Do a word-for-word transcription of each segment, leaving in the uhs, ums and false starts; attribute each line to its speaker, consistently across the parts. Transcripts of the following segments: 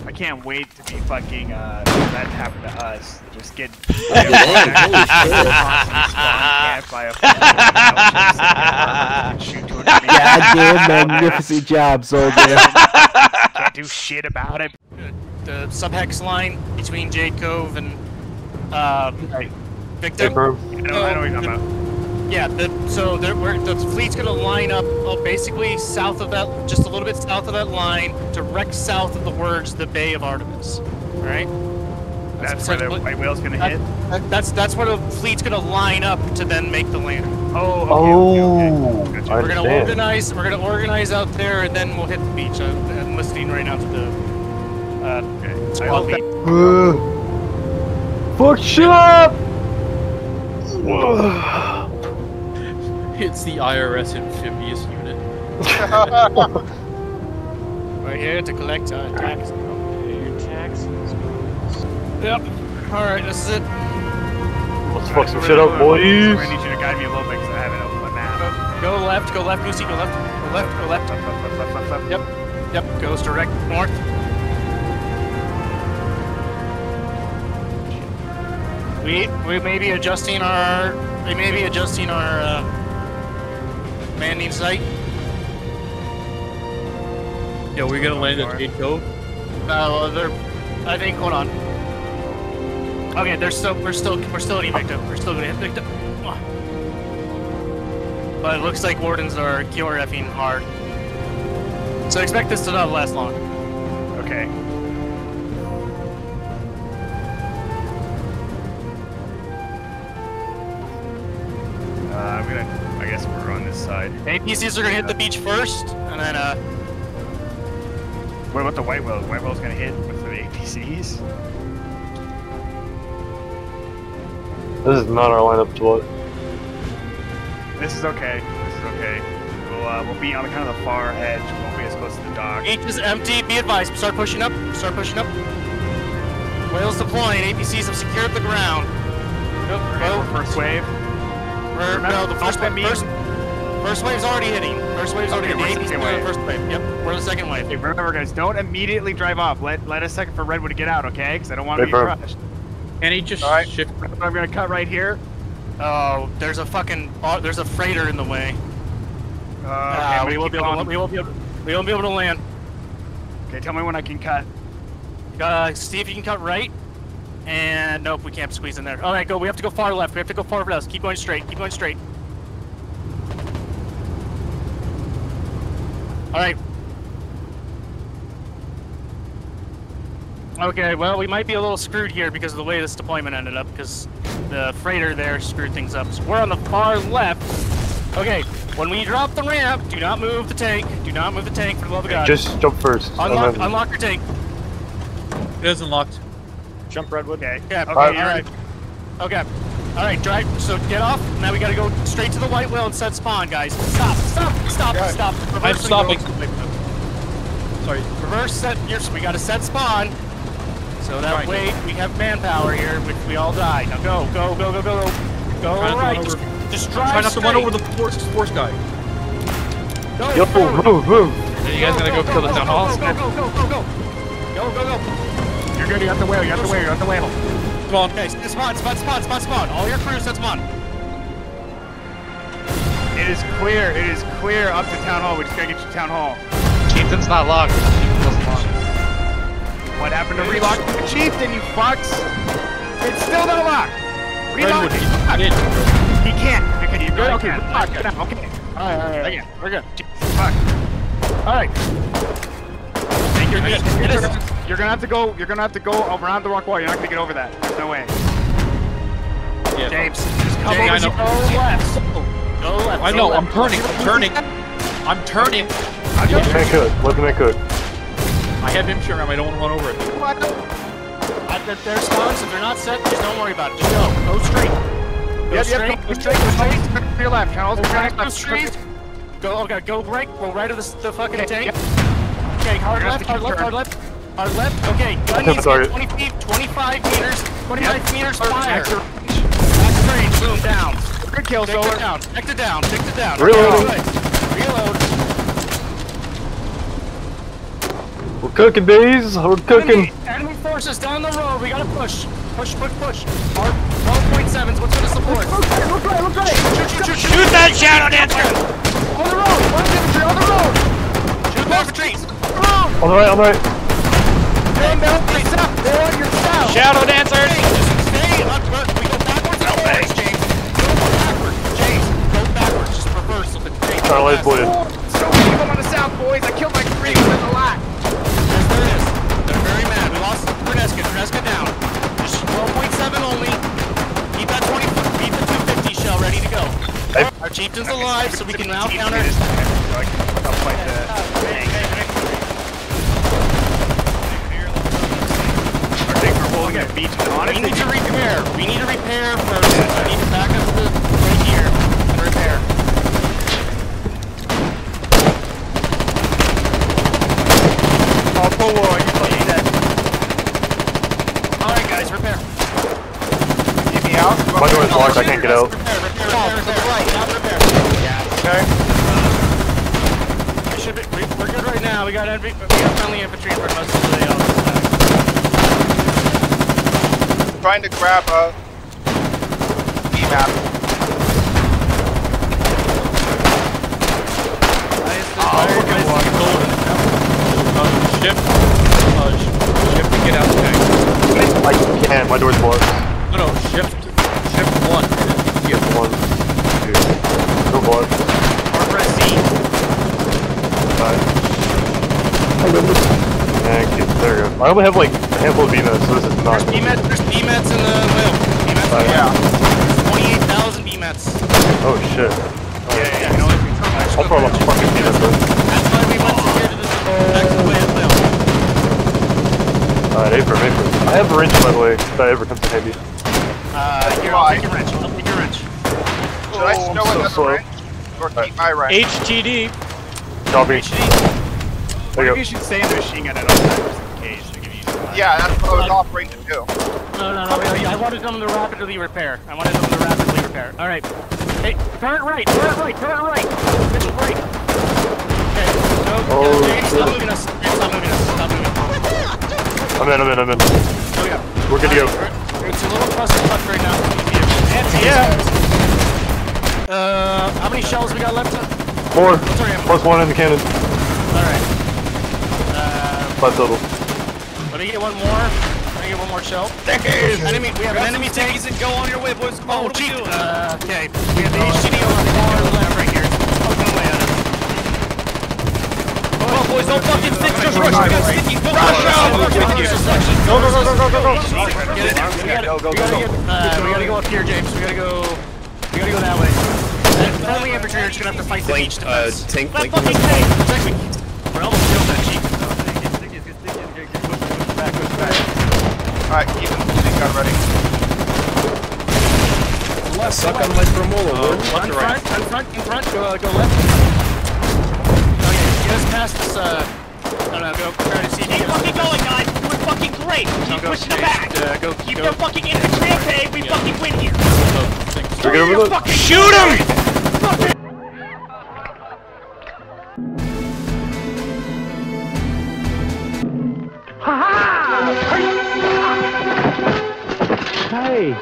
Speaker 1: I can't wait to be fucking, uh, that happened to us. Just get
Speaker 2: Goddamn magnificent job, soldier.
Speaker 1: Can't do shit about it.
Speaker 3: The subhex line between Jade Cove and, uh, Victa.
Speaker 1: I know, I know what you're talking about.
Speaker 3: Yeah, the, so there, we're, the fleet's gonna line up oh, basically south of that, just a little bit south of that line, direct south of the words, the Bay of Artemis. All right?
Speaker 1: That's, that's where the white whale's gonna
Speaker 3: that,
Speaker 1: hit?
Speaker 3: That, that's that's where the fleet's gonna line up to then make the landing.
Speaker 1: Oh, okay,
Speaker 4: oh,
Speaker 1: okay, okay. Gotcha.
Speaker 3: We're gonna organize, we're gonna organize out there, and then we'll hit the beach. I'm, I'm listening right now to the, uh, okay. squad lead.
Speaker 4: Uh, fuck, shut up!
Speaker 5: It's the I R S amphibious unit.
Speaker 3: We're here to collect our taxes.
Speaker 5: Your taxes.
Speaker 3: Yep. Alright, this is it.
Speaker 4: Let's fuck some shit up, boys.
Speaker 1: I need you to guide me a little bit because I haven't opened my map.
Speaker 3: Go left, go left, Goosey, go left, go left, go left.
Speaker 1: Left, left, left, left, left.
Speaker 3: Yep, yep, goes direct north. We we may be adjusting our we may be adjusting our uh, landing site.
Speaker 5: Yeah, we're gonna land at Jade Cove.
Speaker 3: Uh, they're I think hold on. Okay, they're still we're still we're still hitting Victa. We're still gonna hit Victa. But it looks like wardens are Q R F-ing hard. So expect this to not last long.
Speaker 1: Okay. Uh, I'm gonna, I guess we're on this side.
Speaker 3: A P Cs are gonna hit the beach first, and then uh...
Speaker 1: What about the white whale? The white whale's gonna hit with the A P Cs?
Speaker 4: This is not our lineup to what?
Speaker 1: This is okay. This is okay. We'll, uh, we'll be on the kind of the far edge. We won't be as close to the dock.
Speaker 3: Beach is empty, be advised. Start pushing up, start pushing up. Whales deploying, A P Cs have secured the ground. Go, go.
Speaker 1: First wave.
Speaker 3: We're, no, the first wave, first, first wave's already hitting. First wave's already
Speaker 1: Okay,
Speaker 3: hitting.
Speaker 1: we're
Speaker 3: The first wave. Yep, we're the second wave.
Speaker 1: Hey, remember guys, don't immediately drive off. Let let a second for Redwood to get out, okay? Because I don't want to be crushed.
Speaker 5: And he just
Speaker 1: Alright,
Speaker 5: shift.
Speaker 1: I'm gonna cut right here.
Speaker 3: Oh, there's a fucking, oh, there's a freighter in the way.
Speaker 1: Uh,
Speaker 3: Uh,
Speaker 1: okay,
Speaker 3: we won't be able to, we won't be able, we won't be able to land.
Speaker 1: Okay, tell me when I can cut.
Speaker 3: Uh, see if you can cut right. And nope, we can't squeeze in there. All right, go. We have to go far left. We have to go far left. Keep going straight. Keep going straight. All right. Okay, well, we might be a little screwed here because of the way this deployment ended up, because the freighter there screwed things up. So we're on the far left. Okay, when we drop the ramp, do not move the tank. Do not move the tank, for the love of God.
Speaker 4: Just jump first.
Speaker 3: Unlock,
Speaker 4: then...
Speaker 3: unlock your tank.
Speaker 5: It is unlocked.
Speaker 1: Jump Redwood. Okay.
Speaker 3: Yeah, okay,
Speaker 4: All right.
Speaker 3: all right. Okay. All right, drive. So get off. Now we gotta go straight to the white whale and set spawn, guys. Stop, stop, stop,
Speaker 5: Yeah.
Speaker 3: stop. Reverse
Speaker 5: I'm stopping.
Speaker 3: Go.
Speaker 5: Sorry.
Speaker 3: Reverse set. Yes, we gotta set spawn. So that
Speaker 5: Right.
Speaker 3: way we have manpower here, which we all die. Now go, go, go, go, go, go. Go
Speaker 5: Try not to
Speaker 3: right.
Speaker 5: run
Speaker 3: Just,
Speaker 5: over-
Speaker 3: just drive
Speaker 5: Try not to
Speaker 3: straight.
Speaker 5: run over the force, force guy.
Speaker 3: Go,
Speaker 4: Yo,
Speaker 3: go,
Speaker 4: move, move.
Speaker 5: Are you guys gonna go kill the town hall?
Speaker 3: Go, go, go, go, go. Go, go, go.
Speaker 1: You're good. You got the whale. You got the whale. You got the whale.
Speaker 5: Come on.
Speaker 3: Okay, spawn, spawn, spawn, spawn, spawn. All your crews, set spawn.
Speaker 1: It is clear. It is clear up to town hall. We just gotta get you to town hall.
Speaker 6: Chieftain's not locked. Chieftain wasn't locked.
Speaker 1: What happened to relock the Chieftain, you fucks? It's still not locked. Relock
Speaker 5: Redwood,
Speaker 1: it.
Speaker 5: he did.
Speaker 1: He can't. Okay, you good?
Speaker 3: I
Speaker 1: Okay,
Speaker 3: can.
Speaker 1: relock it. Okay.
Speaker 3: All right, all right,
Speaker 1: Again.
Speaker 3: we're good.
Speaker 1: Fuck.
Speaker 3: All right. Take your
Speaker 1: You're,
Speaker 3: hit.
Speaker 1: you're,
Speaker 3: Hit us.
Speaker 1: gonna, you're gonna have to go. You're gonna have to go around the rock wall. You're not gonna get over that. There's no way.
Speaker 5: Yeah.
Speaker 1: James, just come
Speaker 5: Dang,
Speaker 1: over.
Speaker 5: I know.
Speaker 3: Go left. Go left.
Speaker 5: I
Speaker 3: go
Speaker 5: know.
Speaker 3: left.
Speaker 5: I'm turning. I'm turning. I'm turning.
Speaker 4: Let the man cook. Let the man cook.
Speaker 5: I have him sure. I don't want to run over it.
Speaker 3: At the, their spawns, if they're not set, just don't worry about it. Just go. Go straight. Go
Speaker 1: Yep,
Speaker 3: straight.
Speaker 1: yep, go straight. Go straight. To your left. Channels.
Speaker 3: Go right. Go
Speaker 1: left.
Speaker 3: straight. Go. Okay. Go right. Go right of the, the fucking
Speaker 1: Okay,
Speaker 3: tank.
Speaker 1: yep.
Speaker 3: Okay. Hard
Speaker 1: You're gonna
Speaker 3: left.
Speaker 1: have
Speaker 3: Hard
Speaker 1: to
Speaker 3: left.
Speaker 1: keep
Speaker 3: Hard left. Hard left. Okay. Gun needs to
Speaker 4: Sorry.
Speaker 3: get twenty feet. twenty-five meters. twenty-five
Speaker 1: Yep.
Speaker 3: meters.
Speaker 1: Perfect.
Speaker 3: Fire.
Speaker 1: Extra
Speaker 3: Back range. Boom. Down.
Speaker 1: Good kill,
Speaker 3: Take
Speaker 1: Solar.
Speaker 3: it down. Take it down. Take it down.
Speaker 4: Reloading.
Speaker 3: Okay, good. Reload.
Speaker 4: We're cooking, bees. We're cooking.
Speaker 3: Enemy, enemy forces down the road. We gotta push. Push, push, push. Our twelve point sevens, what's gonna support?
Speaker 2: Look right, look right, look right!
Speaker 3: Shoot, shoot, shoot, shoot.
Speaker 6: Shoot that shadow dancer!
Speaker 3: On the road! On the infantry, on the road! Shoot the infantry!
Speaker 4: On the right, on the right.
Speaker 3: They're on your south! They're on your south!
Speaker 6: Shadow dancers!
Speaker 3: Stay! Up, up. We go backwards and forwards, James. Go backwards. James, go backwards. Just reverse so that James
Speaker 4: Starlight
Speaker 3: goes
Speaker 4: Blade.
Speaker 1: So many of them on the south, boys. I killed like three within the lot.
Speaker 3: Yes, there it is. They're very mad. We lost Berneska. Berneska down. Just twelve point seven only. Keep that twenty, keep the two fifty shell ready to go.
Speaker 4: Hey.
Speaker 3: Our chieftain's alive, so we can now counter.
Speaker 1: So I can I'll fight the tank. Our tanks are holding a beach and
Speaker 3: We
Speaker 1: honestly.
Speaker 3: need to repair. We need to repair first. We need to back up the right here and repair.
Speaker 1: All full war, you fucking dead.
Speaker 3: All right, guys, repair.
Speaker 1: Get me out.
Speaker 4: My door is locked. I can't get out.
Speaker 3: Repair, repair, repair, to the right. Now repair.
Speaker 1: Okay.
Speaker 3: We should be, we, we're good right now. We got envy, we got friendly infantry in front of us. So they all
Speaker 7: Trying to grab a E-map.
Speaker 5: Oh, we're gonna walk golden. Uh, shift. Uh, sh shift to get out the tank.
Speaker 4: I can't. My door's blocked.
Speaker 5: No, no, shift. Shift one.
Speaker 4: Yes, one. Two. No blood.
Speaker 3: or press C.
Speaker 4: Five. Thank you. There we go. I only have like a handful of V-Mets, so this is not.
Speaker 3: There's B METs, there's B METs in the whale. B METs in the
Speaker 7: Yeah.
Speaker 3: whale. twenty-eight thousand B METs.
Speaker 4: Oh shit.
Speaker 1: Yeah, yeah, yeah. You know, like, we turn back.
Speaker 4: I'll throw a fucking V-Mets in.
Speaker 3: That's why we went here to this back to the whale. whale.
Speaker 4: Alright, apron, apron. I have a wrench, by the way, if that ever comes in handy.
Speaker 3: Uh, here, I'll take your wrench. I'll take your wrench.
Speaker 7: Should I
Speaker 4: Oh,
Speaker 7: stow
Speaker 4: I'm so
Speaker 7: another
Speaker 4: slow.
Speaker 7: wrench? Or keep my wrench?
Speaker 6: H T D.
Speaker 4: Copy.
Speaker 3: H D.
Speaker 4: There you
Speaker 1: Maybe you
Speaker 4: go.
Speaker 1: should stay in the machine gun at all times just in case to give you some time.
Speaker 7: Yeah, that's what I was operating to do.
Speaker 3: No, no, no. I, I wanted them to rapidly repair. I wanted them to rapidly repair. All right. Hey, turn it right. Turn it right. Turn it right. Mitchell, right. Okay. Go.
Speaker 4: Oh,
Speaker 3: go, James, stop
Speaker 4: shit.
Speaker 3: moving us. James, stop moving us. Stop moving.
Speaker 4: I'm in, I'm in, I'm in.
Speaker 3: Oh yeah.
Speaker 4: We're good to go.
Speaker 3: It's a little clusterfuck right now.
Speaker 6: Yeah.
Speaker 3: Uh, how many shells we got left?
Speaker 4: Four.
Speaker 3: What's our ammo?
Speaker 4: Plus one in the cannon.
Speaker 3: Alright. Uh,
Speaker 4: Five total.
Speaker 3: let me get one more. Let me get one more shell. Enemy, we have an enemy tank.
Speaker 6: And go on your way, boys. Come
Speaker 3: Oh, cheap. Uh, okay. We have the H T D on the far left right here. It's fucking away at us.
Speaker 6: Come on, boys. Don't fucking stick. Just rush. We got stickies. Go rush out.
Speaker 3: Go, go, go, go, go, go, go. Get it. We gotta,
Speaker 1: Go, go,
Speaker 3: we gotta
Speaker 1: go,
Speaker 3: get,
Speaker 1: go.
Speaker 3: uh, we gotta go up here, James. We gotta go, we gotta go that way. And friendly infantry are just gonna have to fight the beach defense.
Speaker 8: tank
Speaker 3: That
Speaker 8: flanking.
Speaker 3: fucking tank! Check me. We're almost killed that chief.
Speaker 7: Alright, keep the machine gun ready.
Speaker 8: Suck on my tremolo.
Speaker 3: In front, in front, in front, go, uh, go left. Okay, get us past this, uh, no, no, go, try to see.
Speaker 9: Keep fucking going, guys. We're fucking great. Keep
Speaker 3: go,
Speaker 9: pushing them
Speaker 3: James,
Speaker 9: back.
Speaker 3: uh, go,
Speaker 9: Keep
Speaker 3: go.
Speaker 9: their fucking infantry at bay. We fucking win here.
Speaker 4: We're good with it?
Speaker 6: Shoot him!
Speaker 2: Hey!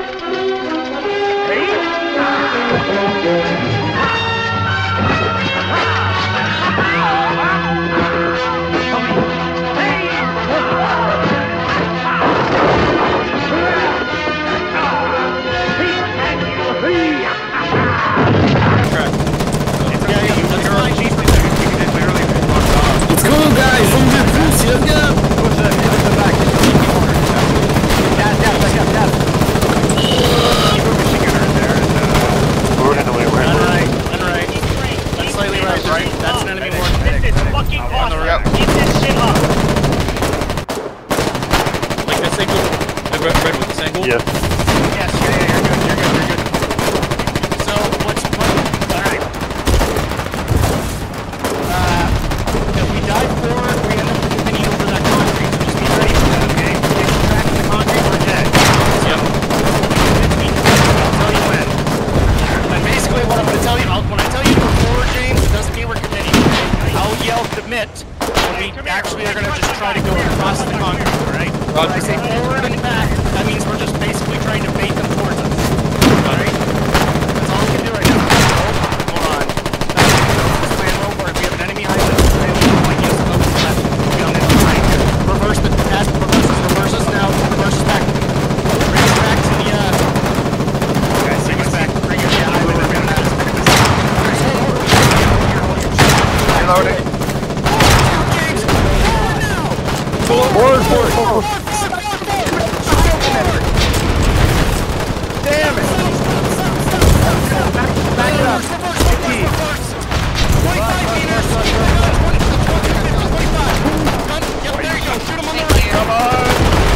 Speaker 8: Let's go, guys! From the boost, let's go!
Speaker 4: We're handling it, we're
Speaker 3: On
Speaker 4: handling it.
Speaker 3: right, on right. That's slightly right, right. That's an enemy more.
Speaker 9: This is fucking awesome.
Speaker 7: Yep.
Speaker 9: Keep this shit up.
Speaker 5: Like this angle. Like red, red with this angle.
Speaker 4: Yeah.
Speaker 3: Yes, yeah, yeah, you're good, you're good, you're good. So, what's, what, alright. Uh, if we dive forward, we end up continuing over that concrete, so just be ready for that, okay? If we get trapped in the concrete, we're dead.
Speaker 5: Yep.
Speaker 3: I'll tell you when. And basically what I'm gonna tell you, I'll, when I tell you to go forward, James, it doesn't mean we're committing. I'll yell commit when we actually are gonna just When I say forward and back, that means we're just basically trying to bait them towards us. Alright? That's all we can do right now. Oh, hold on. That's the plan over. If we have an enemy behind us, we're going to point us up to the left. We don't need to find it. Reverse the task. Reverse us. Reverse us now. Reverse us back. Bring us back to the, uh... Guys, bring us back. Bring us back. We're going to have
Speaker 7: Reloading.
Speaker 2: Forward, forward, forward.
Speaker 1: Damn it! Back it up.
Speaker 3: twenty-five meters! twenty-five! Yep, there you go. Shoot him on the right.
Speaker 1: Come on!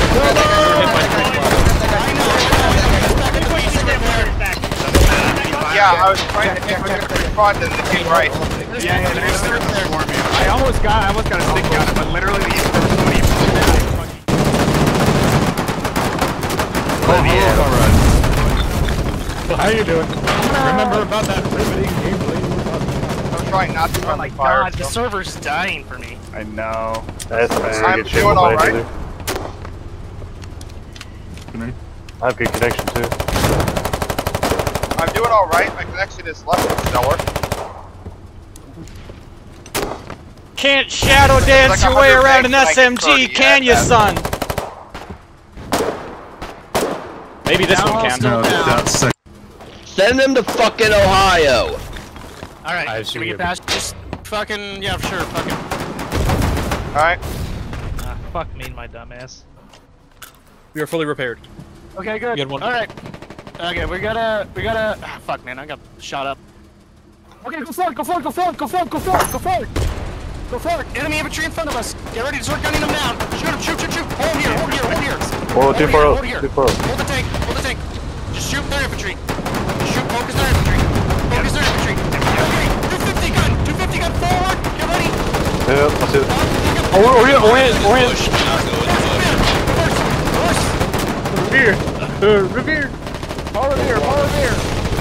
Speaker 7: Yeah, I was trying to get rid of the front and the team right.
Speaker 1: Yeah, yeah, there's there for me. I almost got, I almost got a stick gun, but literally the first one he
Speaker 2: Oh, yeah. Alright. How you doing? Remember about that riveting gameplay?
Speaker 7: I'm trying not to
Speaker 3: Oh
Speaker 7: run
Speaker 3: my
Speaker 7: the fire.
Speaker 3: god, the server's dying for me.
Speaker 1: I know.
Speaker 4: That's a very
Speaker 7: I'm
Speaker 4: good shit.
Speaker 7: doing all right.
Speaker 4: I have good connection too.
Speaker 7: I'm doing alright. My connection is less than stellar.
Speaker 6: Can't shadow dance
Speaker 7: like
Speaker 6: your way
Speaker 7: one hundred
Speaker 6: around an
Speaker 7: megs
Speaker 6: S M G,
Speaker 7: thirty,
Speaker 6: can
Speaker 7: yeah,
Speaker 6: you, son? Maybe this
Speaker 3: Now
Speaker 6: one
Speaker 3: I'll
Speaker 6: can.
Speaker 3: still down.
Speaker 8: Send them to fucking Ohio.
Speaker 3: Alright, can we get past? Just fucking, yeah, sure, fucking.
Speaker 7: Alright.
Speaker 9: Ah, fuck me and my dumbass.
Speaker 5: We are fully repaired.
Speaker 3: Okay, good.
Speaker 5: You had one.
Speaker 3: Alright. Okay, we gotta, we gotta, ah, fuck man, I got shot up. Okay, go forward, go forward, go forward, go forward, go forward, go forward. Go forward. Enemy infantry in front of us. Get ready to start gunning them down. Shoot him, shoot, shoot, shoot. Hold here, hold here, hold here.
Speaker 4: Oh, too
Speaker 3: Hold
Speaker 4: far
Speaker 3: here,
Speaker 4: out,
Speaker 3: hold here.
Speaker 4: too far out.
Speaker 3: Hold the tank, hold the tank. Just shoot their infantry. Just shoot, focus their infantry. Focus their infantry. Okay, two fifty gun, two fifty gun forward. Get ready.
Speaker 4: Yeah, I see it.
Speaker 6: Oh, orient, orient, orient.
Speaker 1: Revere! Uh, Revere! All Revere, all Revere!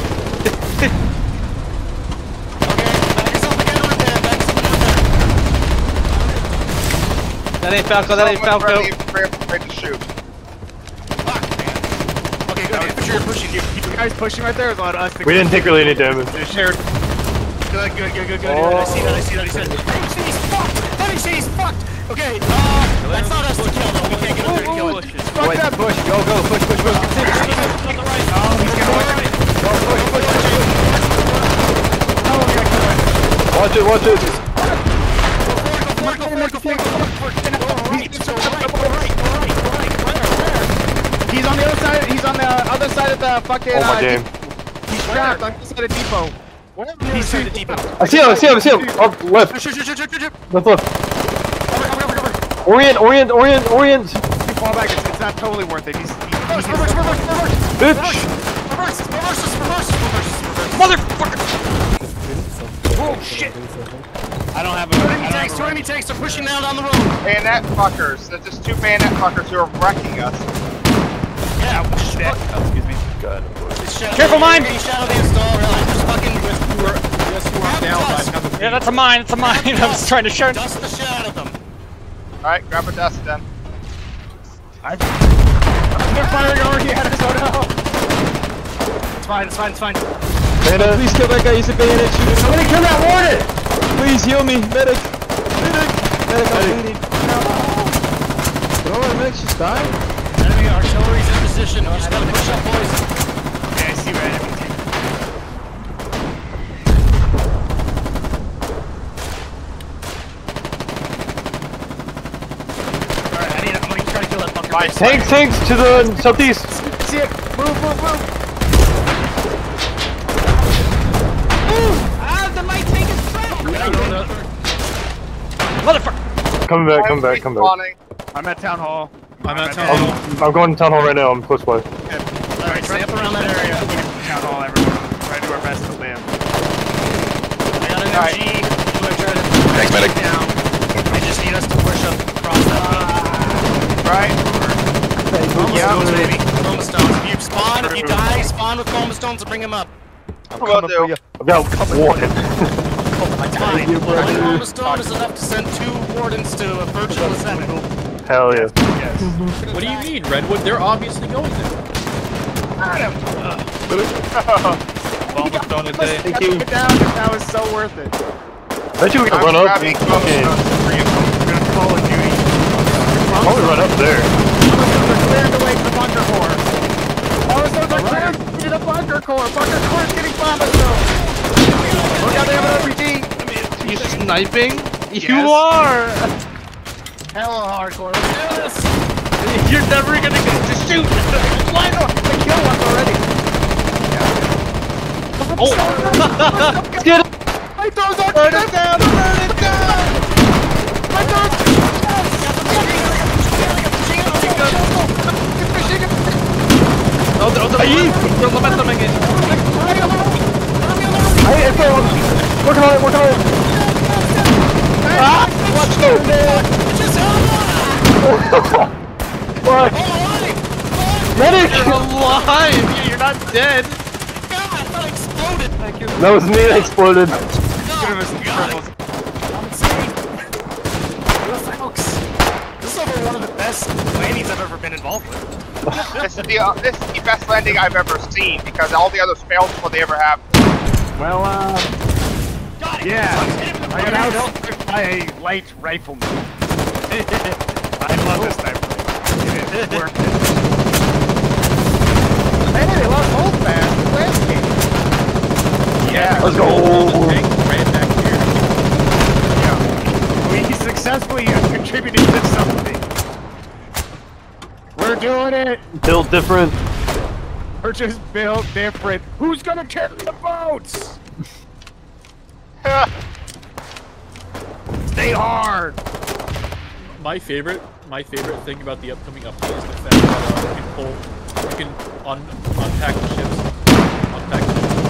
Speaker 6: That ain't Falco, that ain't
Speaker 7: Someone's
Speaker 6: Falco.
Speaker 7: ready, ready to shoot.
Speaker 3: Fuck, man. Okay, good. Infantry are pushing you.
Speaker 1: You guys pushing right there is allowed us to
Speaker 4: We didn't take really any damage.
Speaker 3: Shared. Good, good, good, good, good. I see that, I see that, I see that. Heavy city's fucked! Heavy city's fucked! Okay, uh, that's not us to kill though. We can't get up there and kill it.
Speaker 1: Fuck that push! Go, go, push, push, push! Continue!
Speaker 3: On the right.
Speaker 1: Oh, he's gonna win! Go, push, push, push, push! Oh, we gotta kill it!
Speaker 4: Watch it, watch it.
Speaker 3: Go forward, go forward, go forward, go forward, go forward. Go right, go right, go right, go right, go right. Where, where?
Speaker 1: He's on the other side, he's on the other side of the fucking,
Speaker 4: Oh my
Speaker 1: uh,
Speaker 4: game.
Speaker 1: he's trapped on the other side of depot.
Speaker 3: Where? He's in the depot.
Speaker 4: I see him, I see him, I see him. Up, left,
Speaker 3: Shoot, shoot, shoot, shoot, shoot, shoot.
Speaker 4: left, left.
Speaker 3: Cover, cover, cover, cover.
Speaker 4: Orient, orient, orient, orient.
Speaker 1: You fall back, it's, it's not totally worth it. He's, he's,
Speaker 3: Reverse,
Speaker 1: he's
Speaker 3: reverse, reverse, reverse.
Speaker 4: Bitch.
Speaker 3: Reverse, reverse, reverse, reverse, reverse.
Speaker 6: Motherfucker!
Speaker 3: Oh shit! I don't have a. Two enemy tanks, two enemy tanks are pushing down down the road.
Speaker 7: Bayonet fuckers. There's just two bayonet fuckers who are wrecking us.
Speaker 3: Yeah, just
Speaker 1: dead.
Speaker 3: fuck.
Speaker 1: Oh, excuse me.
Speaker 4: God.
Speaker 6: Careful, mine!
Speaker 3: Shadow the install, really. Just fucking.
Speaker 6: Yeah, that's a mine, it's a mine. I was trying to shoot.
Speaker 3: Dust the shit out of them.
Speaker 7: Alright, grab a dust then.
Speaker 1: They're firing already at us, oh no!
Speaker 3: It's fine, it's fine, it's fine.
Speaker 4: Bayonet.
Speaker 6: Please kill that guy, he's a bayonet shooter.
Speaker 1: Somebody kill that warden!
Speaker 6: Please heal me, medic. Medic. Medic, I'm bleeding. Oh, medic, she's dying.
Speaker 3: Enemy artillery's in position. You just gotta push up, boys.
Speaker 1: Okay, I see where enemy tank.
Speaker 3: Alright, I need. I'm gonna try to kill that fucker.
Speaker 1: Nice.
Speaker 4: Tanks, tanks to the southeast.
Speaker 1: See it! Move, move, move!
Speaker 9: Ah, the light tank is trapped!
Speaker 6: Motherfucker.
Speaker 4: Come back, come back, come back.
Speaker 7: Spawning.
Speaker 1: I'm at town hall.
Speaker 5: I'm at town hall.
Speaker 4: I'm, I'm going to town hall right now. I'm close by.
Speaker 3: Alright, stay up around that area.
Speaker 1: Town hall, everyone. Try to do our best to live.
Speaker 3: I got an
Speaker 7: Alright.
Speaker 3: M G. I'm gonna try to Thanks, medic. Down. They just need us to push up across that beam.
Speaker 7: Right?
Speaker 3: Coma
Speaker 7: Yeah.
Speaker 3: stones, baby. Coma stones. If you spawn, if you die, spawn with coma stones and bring them up.
Speaker 7: Will do.
Speaker 4: I've got one.
Speaker 3: That's fine. One coma stone is enough to send two wardens to a virtual seven.
Speaker 4: Hell yeah.
Speaker 1: Yes.
Speaker 5: What do you mean, Redwood? They're obviously going there.
Speaker 1: Got him.
Speaker 5: Almost done today.
Speaker 1: Thank you. Down. That was so worth it.
Speaker 4: Bet you we can
Speaker 7: I'm
Speaker 4: run up.
Speaker 7: grabbing
Speaker 4: Okay.
Speaker 7: close.
Speaker 1: We're gonna Call of Duty.
Speaker 4: Why don't we run up there?
Speaker 1: They're clearing the way to the bunker core. All of those are clearing to the bunker core. Bunker core is getting bombed. Look out, they have an R P G.
Speaker 6: You sniping?
Speaker 1: Yes.
Speaker 6: You are!
Speaker 3: Hella hardcore. Let's do this.
Speaker 6: You're never gonna get to shoot!
Speaker 1: Why not? They killed one already.
Speaker 6: Oh!
Speaker 1: Get it! My doors are
Speaker 6: Burn it down! Burn it down!
Speaker 1: My doors!
Speaker 6: Oh, the, oh, the, the momentum again.
Speaker 4: Hey, it's all. Working on it, working on it. Ah! Let's go! Fuck! Medic!
Speaker 6: You're alive! You're not dead!
Speaker 4: That was me that exploded.
Speaker 3: Folks, this is over one of the best landings I've ever been involved with.
Speaker 7: This is the uh, this is the best landing I've ever seen because all the others failed before they ever have.
Speaker 1: Well, uh, yeah, I got out by a light rifleman. I love this type of thing. It worked. Hey, they lost hold fast. Landscape. Yeah.
Speaker 4: Let's go.
Speaker 5: Ran back here.
Speaker 1: Yeah. We successfully contributed to something. We're doing it.
Speaker 4: Built different.
Speaker 1: We're just built different. Who's gonna carry the boats? Stay hard.
Speaker 5: My favorite, my favorite thing about the upcoming update is the fact that uh, you can pull, you can un unpack the ships, unpack the ships.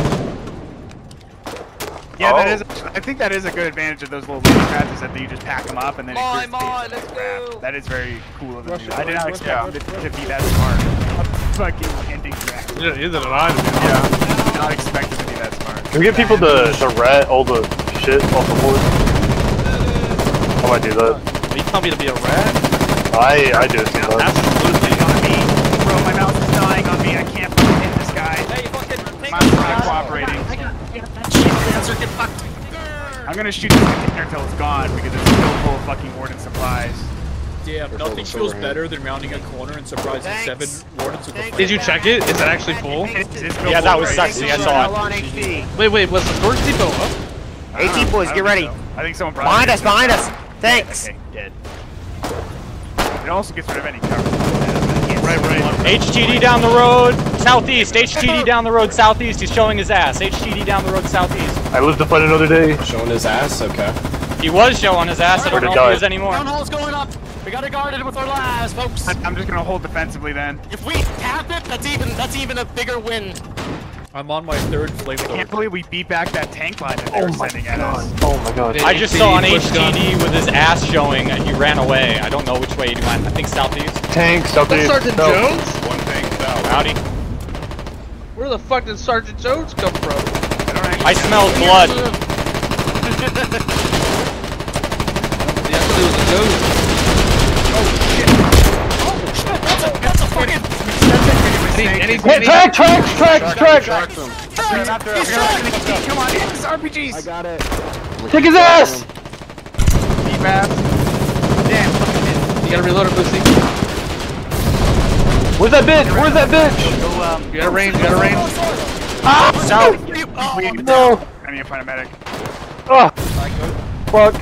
Speaker 1: Yeah,
Speaker 7: Oh.
Speaker 1: that is. I think that is a good advantage of those little lily pads is that you just pack them up and then it
Speaker 6: Mine,
Speaker 1: gives
Speaker 6: mine,
Speaker 1: the
Speaker 6: let's
Speaker 1: grab.
Speaker 6: go.
Speaker 1: That is very cool of them.
Speaker 2: Russia,
Speaker 1: I did not
Speaker 2: Russia,
Speaker 1: expect
Speaker 2: Russia,
Speaker 1: them to, to be that smart. Fucking ending grab.
Speaker 6: Either did I.
Speaker 1: Yeah, did not expect them to be that smart.
Speaker 4: Can we get people to, to rat all the shit off the board? I might do that.
Speaker 6: Are you telling me to be a rat?
Speaker 4: I I do it sometimes.
Speaker 1: Absolutely on me, bro. My mouse is dying on me. I can't fucking hit this guy.
Speaker 3: Hey, fucking take
Speaker 1: My mouse is not cooperating.
Speaker 3: answer, get fucked.
Speaker 1: I'm gonna shoot this container until it's gone because it's still full of fucking warden supplies.
Speaker 5: Damn, nothing feels better than rounding a corner and surprising
Speaker 3: Thanks.
Speaker 5: seven wardens with a
Speaker 3: Thanks.
Speaker 5: flame.
Speaker 6: Did you check it? Is it actually full?
Speaker 1: It's, it's still
Speaker 2: Yeah, that
Speaker 1: full,
Speaker 2: was
Speaker 1: right?
Speaker 2: sexy. I saw it.
Speaker 9: on H P.
Speaker 6: Wait, wait, was the storage depot up?
Speaker 1: I don't
Speaker 9: eighteen
Speaker 1: know.
Speaker 9: boys,
Speaker 1: I
Speaker 9: get
Speaker 1: don't
Speaker 9: ready.
Speaker 1: think so. I think someone brought
Speaker 9: Behind
Speaker 1: it.
Speaker 9: us, behind us. Thanks.
Speaker 1: Okay, dead. It also gets rid of any cover.
Speaker 6: Right, right.
Speaker 2: H T D down the road, southeast. H T D down the road, southeast. He's showing his ass. H T D down the road, southeast.
Speaker 4: I live to fight another day.
Speaker 8: Showing his ass, okay.
Speaker 2: He was showing his ass. I
Speaker 4: Where
Speaker 2: don't
Speaker 4: to
Speaker 2: know if he
Speaker 4: die?
Speaker 2: is anymore.
Speaker 3: Town hall's going up. We gotta guard it with our lives, folks.
Speaker 1: I'm just gonna hold defensively then.
Speaker 3: If we tap it, that's even that's even a bigger win.
Speaker 5: I'm on my third
Speaker 1: I
Speaker 5: flamethrower.
Speaker 1: can't believe we beat back that tank line that they
Speaker 4: Oh
Speaker 1: were
Speaker 4: my
Speaker 1: sending at
Speaker 4: god.
Speaker 1: us.
Speaker 4: Oh my god.
Speaker 2: I just
Speaker 6: H T D
Speaker 2: saw an H
Speaker 6: push
Speaker 2: T
Speaker 6: gun.
Speaker 2: D with his ass showing, and he ran away. I don't know which way he went. I think southeast.
Speaker 4: Tank,
Speaker 6: That's
Speaker 4: something.
Speaker 6: Sergeant
Speaker 4: No.
Speaker 6: Jones?
Speaker 2: Howdy.
Speaker 6: Where the fuck did Sergeant Jones come from?
Speaker 2: I smelled blood.
Speaker 6: Yeah, I thought it was a ghost.
Speaker 3: That's a fucking.
Speaker 6: Any, any,
Speaker 4: Hey,
Speaker 6: any,
Speaker 4: track, tracks, tracks, tracks!
Speaker 1: Come on, it's R P Gs. I got it.
Speaker 4: Kick his ass!
Speaker 1: Damn.
Speaker 6: you gotta reload it, Lucy.
Speaker 4: Where's that bitch? Where's that bitch?
Speaker 1: Go, um,
Speaker 6: You gotta range, you gotta range.
Speaker 4: Ah!
Speaker 1: no.
Speaker 4: No!
Speaker 1: I need to find a medic.
Speaker 4: Oh! Fuck.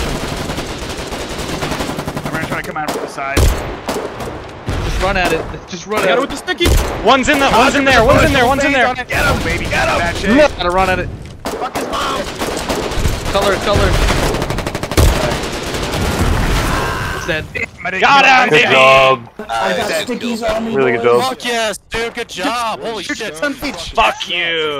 Speaker 1: I'm gonna try to come out from the side.
Speaker 6: Just run at it. Just run
Speaker 5: I got
Speaker 6: at
Speaker 5: it
Speaker 6: it.
Speaker 5: with the sticky.
Speaker 2: One's in the. One's in there. One's in there. One's in there.
Speaker 1: Get him, baby. Get him. That shit.
Speaker 6: Gotta run at it.
Speaker 1: Fuck his mom.
Speaker 6: Color, color. It's dead.
Speaker 1: Medic,
Speaker 2: Got
Speaker 1: kill
Speaker 2: him,
Speaker 4: Good
Speaker 2: baby.
Speaker 4: job.
Speaker 7: I got stickies on me.
Speaker 4: Really good job.
Speaker 3: Fuck yes, dude. Good job. Holy shit.
Speaker 2: Fuck you.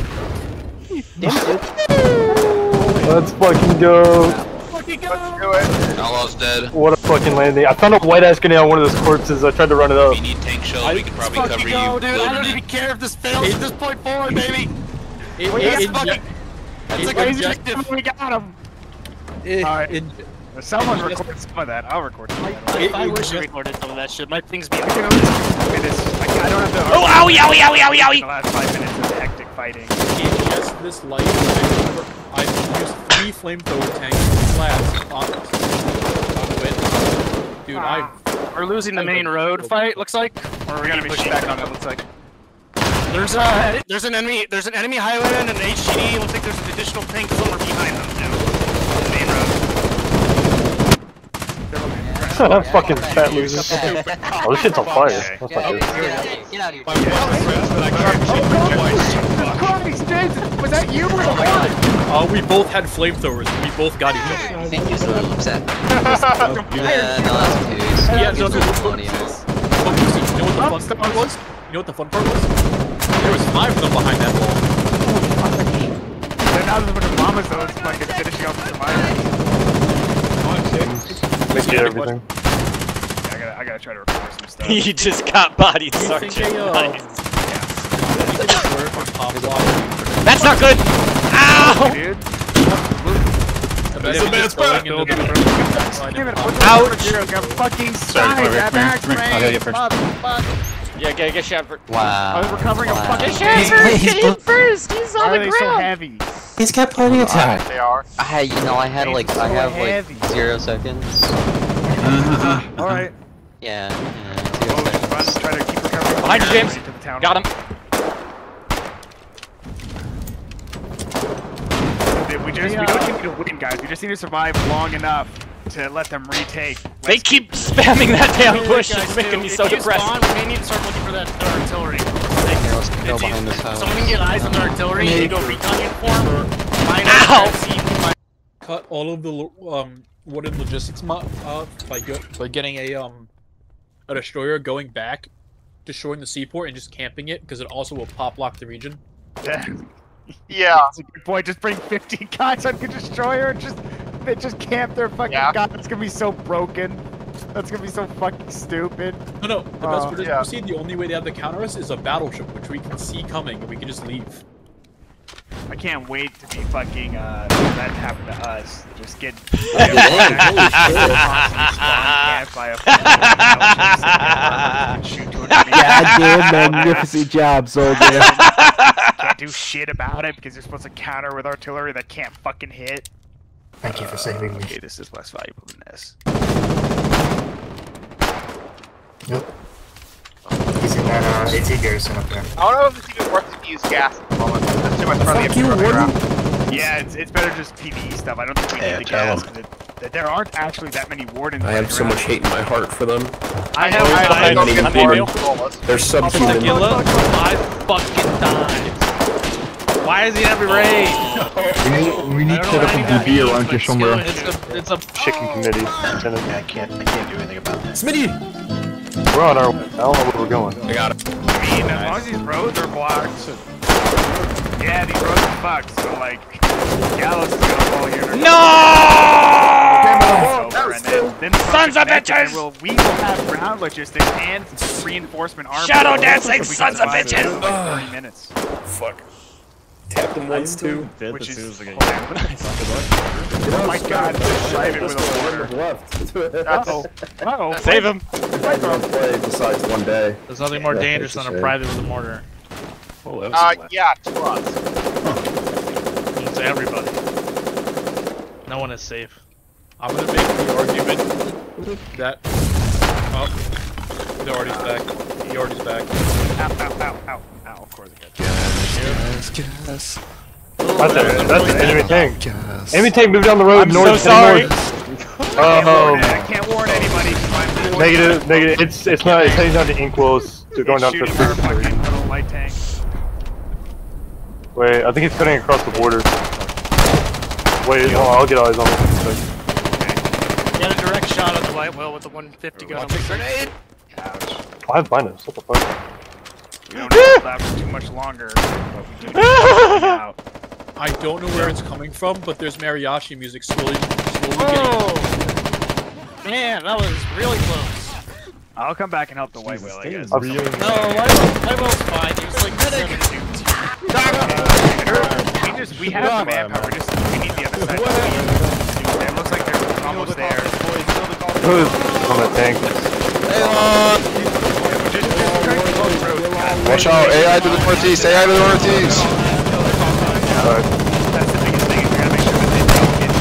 Speaker 4: Let's fucking go.
Speaker 7: Let's do it.
Speaker 10: Outlaw's dead.
Speaker 4: What a fucking landing. I found a white ass grenade on one of those corpses. I tried to run it up.
Speaker 10: If you need tank shells, we can probably
Speaker 3: Fucking
Speaker 10: cover
Speaker 3: go,
Speaker 10: you.
Speaker 3: dude. I don't even care if this fails at this point forward, baby.
Speaker 5: It,
Speaker 3: That's
Speaker 5: it,
Speaker 3: fucking.
Speaker 5: it,
Speaker 3: That's
Speaker 5: it,
Speaker 3: like
Speaker 5: it,
Speaker 3: objective.
Speaker 1: We got him.
Speaker 5: it,
Speaker 1: Alright.
Speaker 5: it,
Speaker 1: Someone record some of that. I'll record some of that.
Speaker 3: I, I wish I recorded some of that shit. My thing's be.
Speaker 1: I can only I mean, it's, I, I don't have the.
Speaker 2: Oh, owie, owie, owie, owie, owie!
Speaker 1: The last five minutes of hectic fighting.
Speaker 5: In just this light, I've used three flamethrower tanks last on on wit. Dude, I.
Speaker 3: We're losing the main road fight. Looks like.
Speaker 1: Or we're gonna be pushed back on it. Looks like.
Speaker 3: There's a there's an enemy there's an enemy highwayman and an H T D. Looks like there's an additional tank somewhere behind them too. On the main road.
Speaker 4: That fucking fat loser. Oh, this shit's on fire. That's not good.
Speaker 9: Get out of here.
Speaker 1: Was that you or the one?
Speaker 5: Uh, we both had flamethrowers. We both got each other.
Speaker 9: I think he was a little upset. Yeah, no, that's okay.
Speaker 5: Yeah, no, no, no.
Speaker 9: Funny else.
Speaker 5: Oh, you know what the fun part was? You know what the fun part was? There was five of them behind that wall.
Speaker 1: Then now there's a bunch of llamas though. It's fucking finishing off the survivors.
Speaker 4: They get everything.
Speaker 1: Yeah, I gotta, I gotta try to record some stuff.
Speaker 2: He just got bodied, Sergeant.
Speaker 5: They, uh,
Speaker 2: That's not good! Ow!
Speaker 1: Dude.
Speaker 5: That's a bad spot!
Speaker 1: Ouch! Got fucking
Speaker 6: Sorry,
Speaker 1: that back
Speaker 6: I'll get you first.
Speaker 2: Yeah, get, get Shepard.
Speaker 9: Wow.
Speaker 1: I was recovering a fucking
Speaker 2: Get Shepard! Get him first! He's
Speaker 1: Why
Speaker 2: on
Speaker 1: are
Speaker 2: the
Speaker 1: they so
Speaker 2: ground!
Speaker 1: heavy?
Speaker 8: He's got plenty of time.
Speaker 7: They are.
Speaker 9: I had, you know, I had like, I
Speaker 1: so
Speaker 9: have
Speaker 1: heavy.
Speaker 9: like zero seconds.
Speaker 1: Alright.
Speaker 9: Yeah, yeah,
Speaker 1: Oh,
Speaker 9: zero seconds.
Speaker 1: run, try to keep recovering.
Speaker 2: Behind you, James.
Speaker 1: To the town.
Speaker 2: Got him.
Speaker 1: We just we don't need to win, guys. We just need to survive long enough to let them retake.
Speaker 2: They keep spamming that damn bush.
Speaker 3: Guys,
Speaker 2: It's making
Speaker 3: too,
Speaker 2: me
Speaker 3: if
Speaker 2: so
Speaker 3: you
Speaker 2: depressed.
Speaker 3: spawn, we may need to start looking for that uh, artillery.
Speaker 8: Here, let's go
Speaker 3: If you-
Speaker 8: behind this house.
Speaker 3: Someone can get eyes on the artillery and go recon uniform. Find
Speaker 2: Ow!
Speaker 3: out and see if my
Speaker 5: Cut all of the um wooden logistics mod uh, by go by getting a um a destroyer going back, destroying the seaport and just camping it because it also will pop lock the region.
Speaker 7: Yeah.
Speaker 1: That's a good point. Just bring fifteen guys on the destroyer and just they just camp their fucking
Speaker 7: Yeah.
Speaker 1: god. It's gonna be so broken. That's gonna be so fucking stupid.
Speaker 5: No, no. The
Speaker 1: Uh,
Speaker 5: best part is,
Speaker 7: yeah.
Speaker 5: you see, the only way they have to counter us is a battleship, which we can see coming, and we can just leave.
Speaker 1: I can't wait to be fucking uh that happened to us. Just get
Speaker 10: Goddamn magnificent job, soldier.
Speaker 1: Can't do shit about it because you're supposed to counter with artillery that can't fucking hit.
Speaker 8: Thank you for saving me.
Speaker 1: Okay, this is less valuable than this.
Speaker 8: Nope. He's in that uh, AT garrison up there.
Speaker 7: I don't know if it's even worth to use gas at the moment. There's too much friendly
Speaker 8: Fuck you,
Speaker 7: running
Speaker 8: Warden.
Speaker 7: around.
Speaker 1: Yeah, it's, it's better just PvE stuff. I don't think we need
Speaker 6: Yeah,
Speaker 1: the
Speaker 6: tell
Speaker 1: gas.
Speaker 6: them.
Speaker 1: 'Cause it- There aren't actually that many wardens.
Speaker 6: I have so much hate in my heart for them.
Speaker 1: I
Speaker 7: I
Speaker 1: have.
Speaker 7: have
Speaker 1: I,
Speaker 7: I don't
Speaker 6: many
Speaker 7: get
Speaker 6: people.
Speaker 7: more controllers.
Speaker 6: They're subhuman.
Speaker 2: Five fucking times. Why is he in every raid?
Speaker 10: We need, we need to set up a D B around here somewhere.
Speaker 3: It's a, it's a
Speaker 4: Chicken committee. Lieutenant.
Speaker 6: I can't, I can't do anything about that.
Speaker 4: We're on our way. I don't know where we're going.
Speaker 6: I got it.
Speaker 1: I mean, as long as these roads are blocked. Yeah, these roads are fucked. So like, Gallows is gonna fall here.
Speaker 2: No! Sons
Speaker 1: Sons
Speaker 2: of bitches!
Speaker 1: We'll, we will have ground logistics and reinforcement armor.
Speaker 2: Shadow dancing
Speaker 1: So we can
Speaker 2: sons of
Speaker 1: survive
Speaker 2: bitches!
Speaker 1: for like thirty minutes.
Speaker 6: Fuck. Tap them once too.
Speaker 1: Which is oh my god, drive it with a water. Uh-oh. Uh-oh.
Speaker 2: Save him!
Speaker 10: Play besides one day.
Speaker 3: There's nothing more
Speaker 10: Yeah,
Speaker 3: dangerous
Speaker 10: it's
Speaker 3: than
Speaker 10: a
Speaker 3: a
Speaker 10: shame.
Speaker 3: private with a mortar.
Speaker 6: Oh, that was
Speaker 7: Uh,
Speaker 6: left.
Speaker 7: yeah, trust.
Speaker 3: It's everybody. No one is safe.
Speaker 5: I'm gonna make the argument that. Oh, the already's back. The already's back.
Speaker 1: Ow, ow, ow, ow. Ow, of course I got you.
Speaker 10: Yes, yes.
Speaker 4: That's a, that's an enemy tank. Enemy tank moved down the road
Speaker 2: I'm
Speaker 4: north.
Speaker 2: so sorry.
Speaker 4: north.
Speaker 1: I
Speaker 4: Um,
Speaker 1: can't warn anybody. 'Cause I'm
Speaker 4: negative, negative. It's it's not. It's heading down to Inkwells. They're going down to
Speaker 1: shooting our
Speaker 4: the
Speaker 1: fucking little light tank.
Speaker 4: Wait, I think it's cutting across the border. Wait, hold on, I'll get eyes on it.
Speaker 3: Get a direct shot at the white whale with the one fifty gun on the grenade.
Speaker 1: Ouch.
Speaker 4: Five minus. What the fuck?
Speaker 1: We don't hold that for too much longer, but we do need to get out.
Speaker 5: I don't know where it's coming from, but there's mariachi music slowly, slowly getting.
Speaker 3: Oh! Man, that was really close.
Speaker 1: I'll come back and help the white whale, I guess.
Speaker 3: No, white whale, white whale's fine. There's like seven dudes.
Speaker 1: Uh, we just we have the manpower. We just we need the other side. It looks like there's almost there.
Speaker 4: Who's on the tank?
Speaker 11: Watch out, A I to the northeast, A I to the northeast.
Speaker 4: Alright.
Speaker 1: That's the biggest thing, is we gotta make sure that they don't get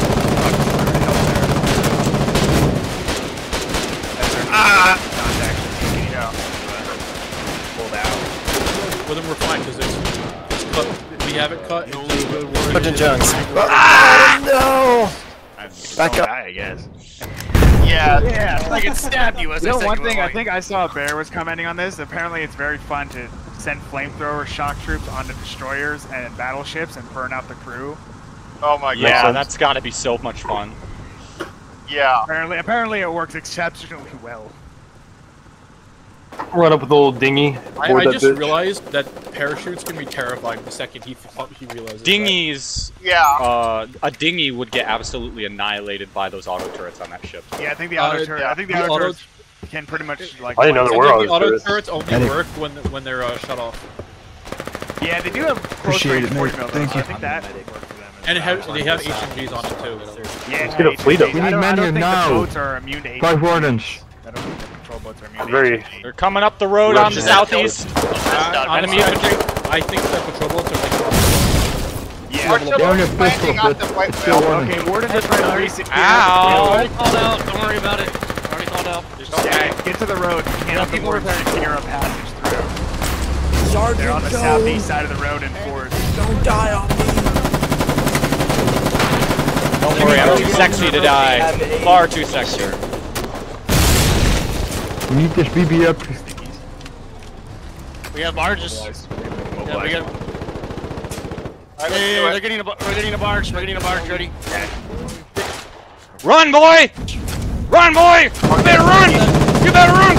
Speaker 1: fucked ah! Contact, you know, pulled out.
Speaker 5: Well, then we're fine because it's, it's cut. We have it cut.
Speaker 11: Sergeant Jones.
Speaker 1: Ah! No!
Speaker 11: Back up.
Speaker 1: Die, I guess.
Speaker 3: Yeah,
Speaker 1: Yeah,
Speaker 3: it's like it stabbed you as
Speaker 1: You
Speaker 3: I
Speaker 1: know,
Speaker 3: said
Speaker 1: one
Speaker 3: you were
Speaker 1: thing I
Speaker 3: going.
Speaker 1: think I saw a bear was commenting on this. Apparently, it's very fun to send flamethrower shock troops onto destroyers and battleships and burn out the crew.
Speaker 7: Oh my god.
Speaker 2: Yeah, that's gotta be so much fun.
Speaker 7: Yeah.
Speaker 1: Apparently, apparently it works exceptionally well.
Speaker 4: Run up with a little dinghy.
Speaker 5: I,
Speaker 4: board
Speaker 5: I
Speaker 4: that
Speaker 5: just
Speaker 4: bitch.
Speaker 5: realized that parachutes can be terrifying the second he he realizes.
Speaker 2: Dinghies.
Speaker 7: Yeah.
Speaker 2: Uh, a dinghy would get absolutely annihilated by those auto turrets on that ship.
Speaker 1: Yeah, I think the
Speaker 5: Uh,
Speaker 1: auto turret.
Speaker 7: yeah.
Speaker 1: I think the,
Speaker 5: The
Speaker 1: auto,
Speaker 5: auto-
Speaker 1: turrets can pretty much like.
Speaker 4: I didn't know
Speaker 5: That.
Speaker 4: there were
Speaker 5: The
Speaker 4: auto
Speaker 5: auto
Speaker 4: turrets.
Speaker 5: turrets only
Speaker 10: Medic.
Speaker 5: work when when they're uh, shut off,
Speaker 1: Yeah, they do have close
Speaker 10: Appreciate
Speaker 1: range
Speaker 10: it,
Speaker 1: forty
Speaker 10: mate.
Speaker 1: mil.
Speaker 10: Thank
Speaker 1: so I
Speaker 10: you.
Speaker 1: think that would work for them. as
Speaker 5: and it
Speaker 1: well.
Speaker 5: has, they have H M Gs on it too.
Speaker 1: Yeah,
Speaker 4: Let's get a fleet of
Speaker 1: I
Speaker 10: We
Speaker 1: don't,
Speaker 10: need
Speaker 1: I
Speaker 10: men
Speaker 1: don't
Speaker 10: here
Speaker 1: think
Speaker 10: now.
Speaker 1: the boats are immune to H M Gs.
Speaker 10: Five wardens.
Speaker 1: I don't think the patrol boats are immune to
Speaker 4: Very-
Speaker 1: H M Gs.
Speaker 2: They're coming up the road on the
Speaker 4: Russian
Speaker 2: southeast.
Speaker 5: Uh,
Speaker 2: Enemy
Speaker 5: honestly, I
Speaker 2: infantry.
Speaker 5: think, I think that patrol boats are like
Speaker 1: Yeah.
Speaker 7: Artillery
Speaker 10: Down your
Speaker 7: landing
Speaker 10: pistol,
Speaker 7: on
Speaker 10: but
Speaker 7: the white
Speaker 10: still
Speaker 7: whale.
Speaker 10: running.
Speaker 1: Okay, Warden has been recent.
Speaker 2: Ow!
Speaker 3: Already called out. Don't worry about it. Already called out. Just don't
Speaker 1: Yeah, get to the road. You can't have the
Speaker 3: people
Speaker 1: Warden
Speaker 3: returning.
Speaker 1: secure a passage through.
Speaker 8: Sergeant
Speaker 1: They're on the
Speaker 8: Jones,
Speaker 1: southeast side of the road in force.
Speaker 8: don't die on me.
Speaker 2: Don't worry, I'm too sexy to die. Far too sexy.
Speaker 10: We need this B B up.
Speaker 3: We have barges. Yeah, we got.
Speaker 7: Alright,
Speaker 3: Yeah,
Speaker 7: let's
Speaker 3: yeah,
Speaker 7: do
Speaker 3: yeah,
Speaker 7: it.
Speaker 3: they're getting a bar- we're getting a barge. We're getting a barge ready.
Speaker 2: Run, boy! Run, boy! You better run! You better run!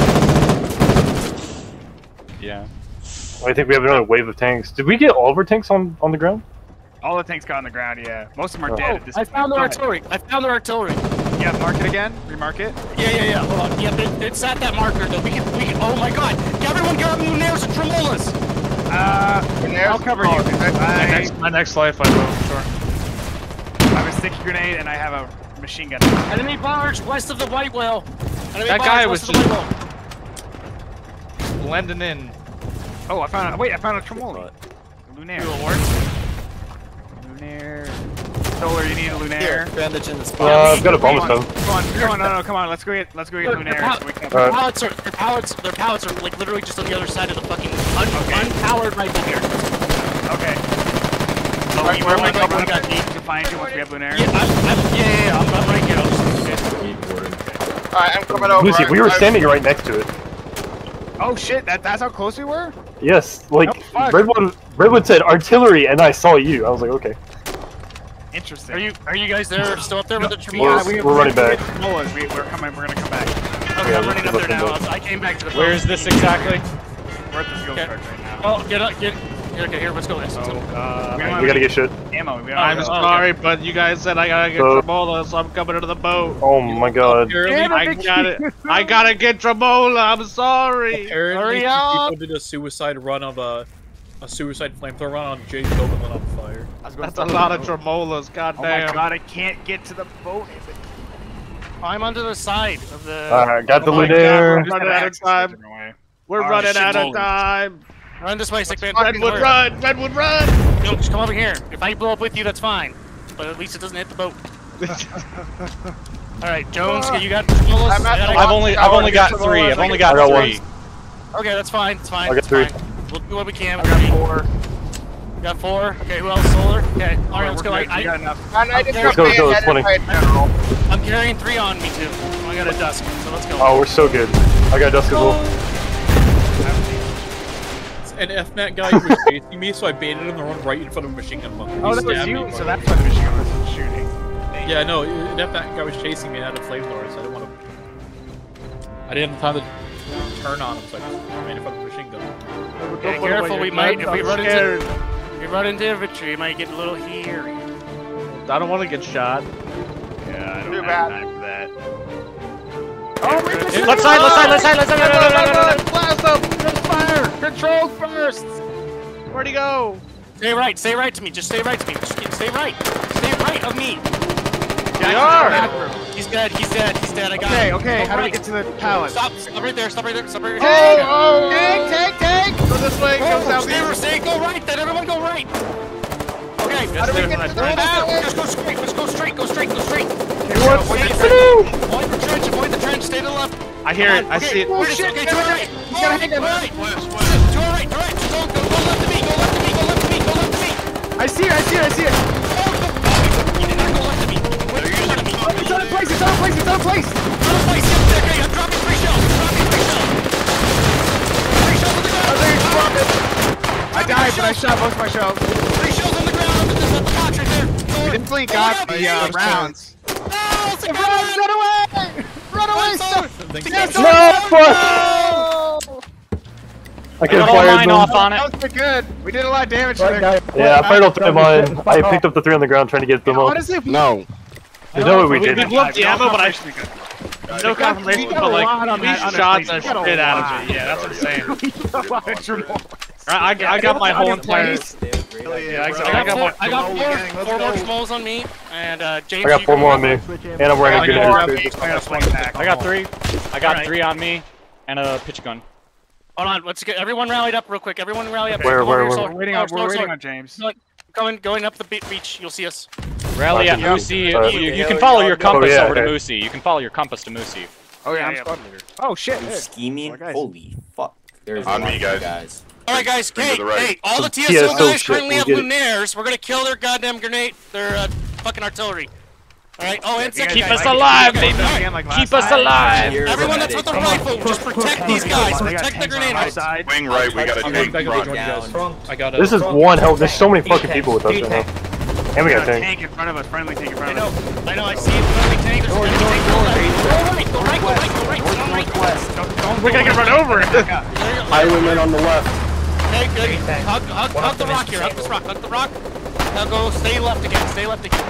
Speaker 2: Yeah.
Speaker 4: I think we have another wave of tanks. Did we get all of our tanks on, on the ground?
Speaker 1: All the tanks got on the ground, yeah. Most of them are
Speaker 4: Oh.
Speaker 1: dead
Speaker 3: Oh,
Speaker 1: at this
Speaker 3: I
Speaker 1: point.
Speaker 3: found their artillery. I found their artillery.
Speaker 1: Yeah, mark it again. Remark it.
Speaker 3: Yeah, yeah, yeah. Hold on. Yeah, it, it's at that marker though. We can, we can. Oh my God! Everyone grab lunaires and tremolas.
Speaker 1: Uh,
Speaker 7: Lunaires?
Speaker 1: I'll cover you.
Speaker 7: Oh, okay.
Speaker 1: I,
Speaker 3: next, my next life, I will. Sure.
Speaker 1: I have a sticky grenade and I have a machine gun.
Speaker 3: Enemy barge west of the white whale. Enemy
Speaker 6: That
Speaker 3: barge
Speaker 6: guy
Speaker 3: west
Speaker 6: was
Speaker 3: of the white whale.
Speaker 6: Blending in.
Speaker 1: Oh, I found a, wait, I found a tremolo. Lunaire.
Speaker 3: Do a work.
Speaker 1: Lunaire. Solar, you need a Lunaire.
Speaker 9: bandage in the spot.
Speaker 4: Uh, I've got a bomb
Speaker 1: Come
Speaker 4: stone.
Speaker 1: on, come on, come on, no, no, come on, let's go get, let's go get
Speaker 3: Their, their,
Speaker 1: Lunaire.
Speaker 3: pow-
Speaker 1: So we can
Speaker 3: their
Speaker 4: Alright.
Speaker 3: pallets are their pallets. Their pallets are like literally just on the other side of the fucking un, unpowered rifle here.
Speaker 1: Okay.
Speaker 3: Oh,
Speaker 1: Are you
Speaker 3: where
Speaker 1: where
Speaker 3: am I
Speaker 1: my
Speaker 3: going?
Speaker 1: one
Speaker 3: I got
Speaker 1: got deep to find you once we have Lunaire?
Speaker 3: Yeah, I'm, I'm, yeah, yeah, yeah. I'm, I'm right here. I'll just,
Speaker 7: Alright, I'm coming over.
Speaker 4: Lucy, we were
Speaker 7: I-
Speaker 4: standing right next to it.
Speaker 1: Oh shit, that, that's how close we were?
Speaker 4: Yes, like,
Speaker 1: Oh, fuck.
Speaker 4: Redwood, Redwood said artillery, and I saw you. I was like, okay.
Speaker 1: Interesting.
Speaker 3: Are you are you guys there? Still up there with the
Speaker 4: We're-
Speaker 3: tremolas?
Speaker 1: we,
Speaker 4: we're running back.
Speaker 1: Tremolas. We, we're coming, we're gonna come back.
Speaker 3: Okay,
Speaker 4: Yeah,
Speaker 3: I'm running up
Speaker 4: let's
Speaker 3: there
Speaker 4: look
Speaker 3: now.
Speaker 4: into
Speaker 3: I came back to the.
Speaker 2: Where is this exactly?
Speaker 1: We're at the fuel
Speaker 3: Okay.
Speaker 1: truck right now.
Speaker 3: Oh, get up, get. Here, okay, here, let's go. Let's
Speaker 1: So,
Speaker 3: go.
Speaker 1: uh,
Speaker 4: We gotta get shit.
Speaker 1: ammo. We don't
Speaker 6: I'm
Speaker 1: have
Speaker 6: sorry, but you guys said I gotta get
Speaker 4: So-
Speaker 6: Tremola, so I'm coming to the boat.
Speaker 4: Oh my god.
Speaker 1: Damn it,
Speaker 6: I
Speaker 1: Vicky.
Speaker 6: got it. I gotta get Tremola. I'm sorry.
Speaker 5: Apparently,
Speaker 3: Hurry
Speaker 5: two
Speaker 3: up!
Speaker 5: people did a suicide run of a a suicide flamethrower run on Jay's building went on fire.
Speaker 1: I was gonna
Speaker 6: That's a
Speaker 1: say-
Speaker 6: lot of Tremolas.
Speaker 1: Oh my
Speaker 6: Goddamn.
Speaker 1: god, I can't get to the boat.
Speaker 3: I'm under the side of the.
Speaker 4: Alright, got the
Speaker 6: Oh my God,
Speaker 4: Lunaire.
Speaker 6: we're running out of time. We're
Speaker 1: Oh,
Speaker 6: running
Speaker 1: shit,
Speaker 6: out of
Speaker 1: Lola.
Speaker 6: time.
Speaker 3: Run this way, sick man.
Speaker 6: Redwood,
Speaker 3: Hurry.
Speaker 6: run! Redwood, run!
Speaker 3: No, just come over here. If I blow up with you, that's fine. But at least it doesn't hit the boat. All right, Jones, you got tremolas?
Speaker 7: I'm at the
Speaker 2: I've only, I've only got three. I've only got
Speaker 4: I got
Speaker 2: three.
Speaker 3: Okay, that's fine. It's fine.
Speaker 4: I got
Speaker 3: it's
Speaker 4: three.
Speaker 3: fine. We'll do what we can.
Speaker 1: I
Speaker 3: We'll
Speaker 1: got
Speaker 3: see.
Speaker 1: four.
Speaker 3: We got four. Okay, who else? Solar. Okay. All right, let's go. I,
Speaker 1: We got
Speaker 3: I,
Speaker 1: enough.
Speaker 7: And I just
Speaker 3: Let's
Speaker 7: got
Speaker 4: go, let's go, it's
Speaker 7: bayoneted
Speaker 4: funny.
Speaker 7: by a general.
Speaker 3: I'm carrying three on me too. I got a dusk, so let's go.
Speaker 4: Oh, we're so good. I got dusk as well.
Speaker 5: An F NAT guy was chasing me, so I baited him to run right in front of a machine gun bunker.
Speaker 1: Oh,
Speaker 5: He
Speaker 1: that was
Speaker 5: stabbed
Speaker 1: you.
Speaker 5: me.
Speaker 1: So that's why the machine gun was shooting.
Speaker 5: Yeah, no, an F NAT guy was chasing me and had a flamethrower, so I didn't want to. I didn't have time to turn on him, so I just ran in front of a machine gun.
Speaker 3: Okay, careful. We might if we run into if we run into infantry, it might get a little hairy.
Speaker 6: I don't want to get shot.
Speaker 1: Yeah, I don't
Speaker 7: Too
Speaker 1: have
Speaker 7: bad.
Speaker 1: time for that.
Speaker 3: Oh, we just
Speaker 2: Let's side, let's side, let's side, let's side, let's side, let's side.
Speaker 6: Blast him!
Speaker 3: Just fire! Control first!
Speaker 6: Where'd he go?
Speaker 3: Stay right, stay right to me. Just stay right to me. Just get- stay right. Stay right of me.
Speaker 1: Yeah, back
Speaker 3: are.
Speaker 1: to the bathroom.
Speaker 3: He's dead. He's dead. He's dead. I got
Speaker 1: Okay,
Speaker 3: him.
Speaker 1: okay.
Speaker 3: Go
Speaker 1: How do we
Speaker 3: right.
Speaker 1: get to the palace?
Speaker 3: Stop. Stop right there. Stop right there. Stop right there.
Speaker 1: Hey,
Speaker 7: Oh,
Speaker 1: take, take, take.
Speaker 7: Go this way. Go
Speaker 3: Oh,
Speaker 7: south.
Speaker 3: stay, stay, go right. Then everyone go right. Okay.
Speaker 1: How do we get to the
Speaker 3: Go down.
Speaker 1: palace?
Speaker 3: Just go straight. Just go straight. Go straight. Go straight.
Speaker 1: What?
Speaker 3: Avoid the trench. Avoid the trench. Avoid the trench. Stay to the left.
Speaker 6: I hear it. I
Speaker 3: Okay,
Speaker 6: see it.
Speaker 3: where is it? Okay, to our right. He's gonna hang right. To our right. To our right. Go, go, go left to me. Go left to me. Go left to me. Go left to me.
Speaker 1: I see it, I see it, I see it.
Speaker 3: He did not go left to me. Wait, in front of me.
Speaker 1: It's on a place, it's on a place, it's on a place.
Speaker 3: On a place. Yes, okay. I'm dropping three shells. I'm dropping three shells. Three shells on the ground.
Speaker 1: I died, but I shot most of my shells.
Speaker 3: Three shells on the ground. There's a box right there.
Speaker 1: We definitely got the uh, rounds.
Speaker 3: No, it's a
Speaker 1: Run, run away! Run away, son!
Speaker 4: No! I
Speaker 2: I
Speaker 4: could
Speaker 2: got
Speaker 4: have
Speaker 2: all
Speaker 4: fired
Speaker 2: mine
Speaker 4: them.
Speaker 2: off on it.
Speaker 1: That was pretty good. We did a lot of damage to their...
Speaker 4: Yeah, I fired all three of mine. I picked up the three on the ground trying to get them up.
Speaker 1: Honestly, if we...
Speaker 11: No.
Speaker 4: You know what we
Speaker 6: We
Speaker 4: did?
Speaker 6: blew up the ammo, but I no
Speaker 1: We
Speaker 6: confirmation.
Speaker 1: got
Speaker 6: But
Speaker 1: a
Speaker 6: like
Speaker 1: lot on
Speaker 6: we
Speaker 1: that other
Speaker 6: shot
Speaker 1: place.
Speaker 6: the
Speaker 1: We got a
Speaker 6: shit out
Speaker 1: lot.
Speaker 6: of it. Yeah, that's what I'm saying.
Speaker 1: We got a lot of remorse.
Speaker 6: I, I, I got my whole entire.
Speaker 1: Yeah,
Speaker 3: I
Speaker 6: exactly.
Speaker 3: got four,
Speaker 6: my.
Speaker 3: I got four, four more smolls on me, and uh, James.
Speaker 4: I got
Speaker 3: you
Speaker 4: four
Speaker 3: can
Speaker 4: more on
Speaker 3: run.
Speaker 4: me. And I'm wearing a
Speaker 1: I
Speaker 4: good
Speaker 1: got
Speaker 4: suit.
Speaker 1: I got a swing back.
Speaker 2: I got three. I got
Speaker 3: Alright.
Speaker 2: three on me and a pitch gun.
Speaker 3: Hold on, let's get everyone rallied up real quick. Everyone rally up.
Speaker 4: Where,
Speaker 3: Come
Speaker 4: where,
Speaker 3: over here,
Speaker 4: where?
Speaker 3: Solar.
Speaker 1: We're waiting on,
Speaker 3: Solar,
Speaker 1: we're waiting
Speaker 3: Solar.
Speaker 1: on James.
Speaker 3: Look, Going, going up the be beach, you'll see us.
Speaker 2: Rally at
Speaker 4: Yeah.
Speaker 2: Moosey.
Speaker 4: Uh,
Speaker 2: You, you can follow your compass
Speaker 4: Oh, yeah,
Speaker 2: over to
Speaker 4: okay.
Speaker 2: Moosey. You can follow your compass to Moosey.
Speaker 1: Oh yeah,
Speaker 3: Yeah,
Speaker 1: I'm
Speaker 3: yeah.
Speaker 1: squad leader. Oh shit.
Speaker 9: You
Speaker 1: Hey.
Speaker 9: scheming?
Speaker 1: Well, guys.
Speaker 9: Holy fuck. There's
Speaker 11: On
Speaker 9: a lot
Speaker 11: me,
Speaker 9: of
Speaker 11: guys.
Speaker 9: guys.
Speaker 3: All right, guys.
Speaker 11: Bring
Speaker 3: Hey,
Speaker 11: to the right.
Speaker 3: hey! All the T S
Speaker 4: T S
Speaker 3: O
Speaker 4: O
Speaker 3: guys
Speaker 4: shit,
Speaker 3: currently
Speaker 4: we'll
Speaker 3: have
Speaker 4: get it.
Speaker 3: lunaires. We're gonna kill their goddamn grenade, their uh, fucking artillery. All right. Oh, and
Speaker 1: You guys
Speaker 3: second,
Speaker 2: Keep
Speaker 1: like-
Speaker 2: us alive,
Speaker 1: okay,
Speaker 2: baby.
Speaker 1: again like last
Speaker 2: Keep us
Speaker 1: time.
Speaker 2: alive.
Speaker 9: Here's
Speaker 3: everyone
Speaker 9: a
Speaker 3: that's with a
Speaker 9: medic.
Speaker 3: rifle, just protect these guys.
Speaker 1: They got
Speaker 3: Protect the
Speaker 1: tanks on
Speaker 3: grenade
Speaker 1: our
Speaker 3: house.
Speaker 1: side.
Speaker 11: Wing right, we got a
Speaker 5: I'm
Speaker 11: tank
Speaker 5: going back up to
Speaker 11: front.
Speaker 5: join you guys. I got a.
Speaker 4: This is one hell. There's so many fucking people with us right now. And we
Speaker 1: We
Speaker 4: got
Speaker 1: got a
Speaker 4: tank.
Speaker 1: tank in front of us, friendly tank in
Speaker 3: I
Speaker 1: front
Speaker 3: know,
Speaker 1: of us.
Speaker 3: I know. I see it. Friendly tank. There's a friendly tank. Go right, go right, go right, go right, go right. Go right.
Speaker 6: We're gonna get run over.
Speaker 11: Highwayman on the left.
Speaker 3: Okay, good. Hug, hug, hug the rock here. Hug this rock. Hug the rock. Now go. Stay left again. Stay left again.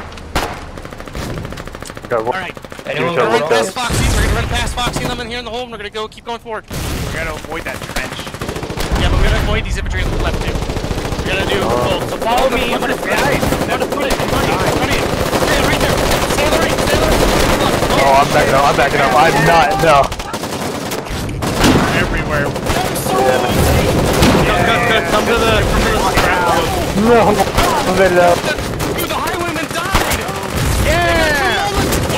Speaker 4: Got
Speaker 3: All
Speaker 4: one.
Speaker 3: right.
Speaker 4: Anyone
Speaker 3: We're gonna run
Speaker 4: got
Speaker 3: past Foxy. We're gonna run past Foxy and them in here in the hole. And we're gonna go. Keep going forward.
Speaker 1: We gotta avoid that trench.
Speaker 3: Yeah, but we're gonna avoid these infantry on the left too. We're gonna do both. So follow me. I'm gonna put it. I'm gonna put it. I'm running. I'm running. Stay right there. Stay on the right. Stay on the right.
Speaker 4: Oh, I'm backing up. I'm backing up. I'm not. No.
Speaker 6: Everywhere.
Speaker 1: Yeah.
Speaker 6: Come to the come to the ground.
Speaker 4: No. I made it out.
Speaker 3: Dude, the highwayman died.
Speaker 1: Yeah!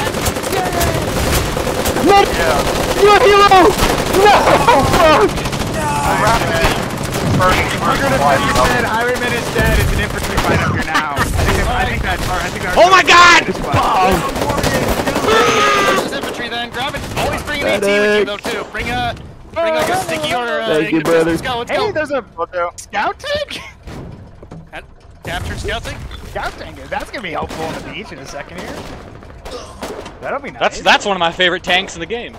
Speaker 4: No. You're a hero. No. Fuck.
Speaker 1: one hundred fifty percent Highwayman is dead. It's an infantry fight up here now. I think, I think that's I think our
Speaker 6: Oh my God!
Speaker 3: Versus infantry then. Grab it. Always bring an AT with you though too. Bring a bring like a sticky or uh,
Speaker 11: Thank you,
Speaker 3: Ignitus.
Speaker 11: brother.
Speaker 3: Let's go. Let's
Speaker 1: Hey,
Speaker 3: go.
Speaker 1: there's a scout tank?
Speaker 3: Captured scouting.
Speaker 1: Scout tank. That's gonna be helpful on the beach in a second here. That'll be nice.
Speaker 2: That's that's one of my favorite tanks in the game.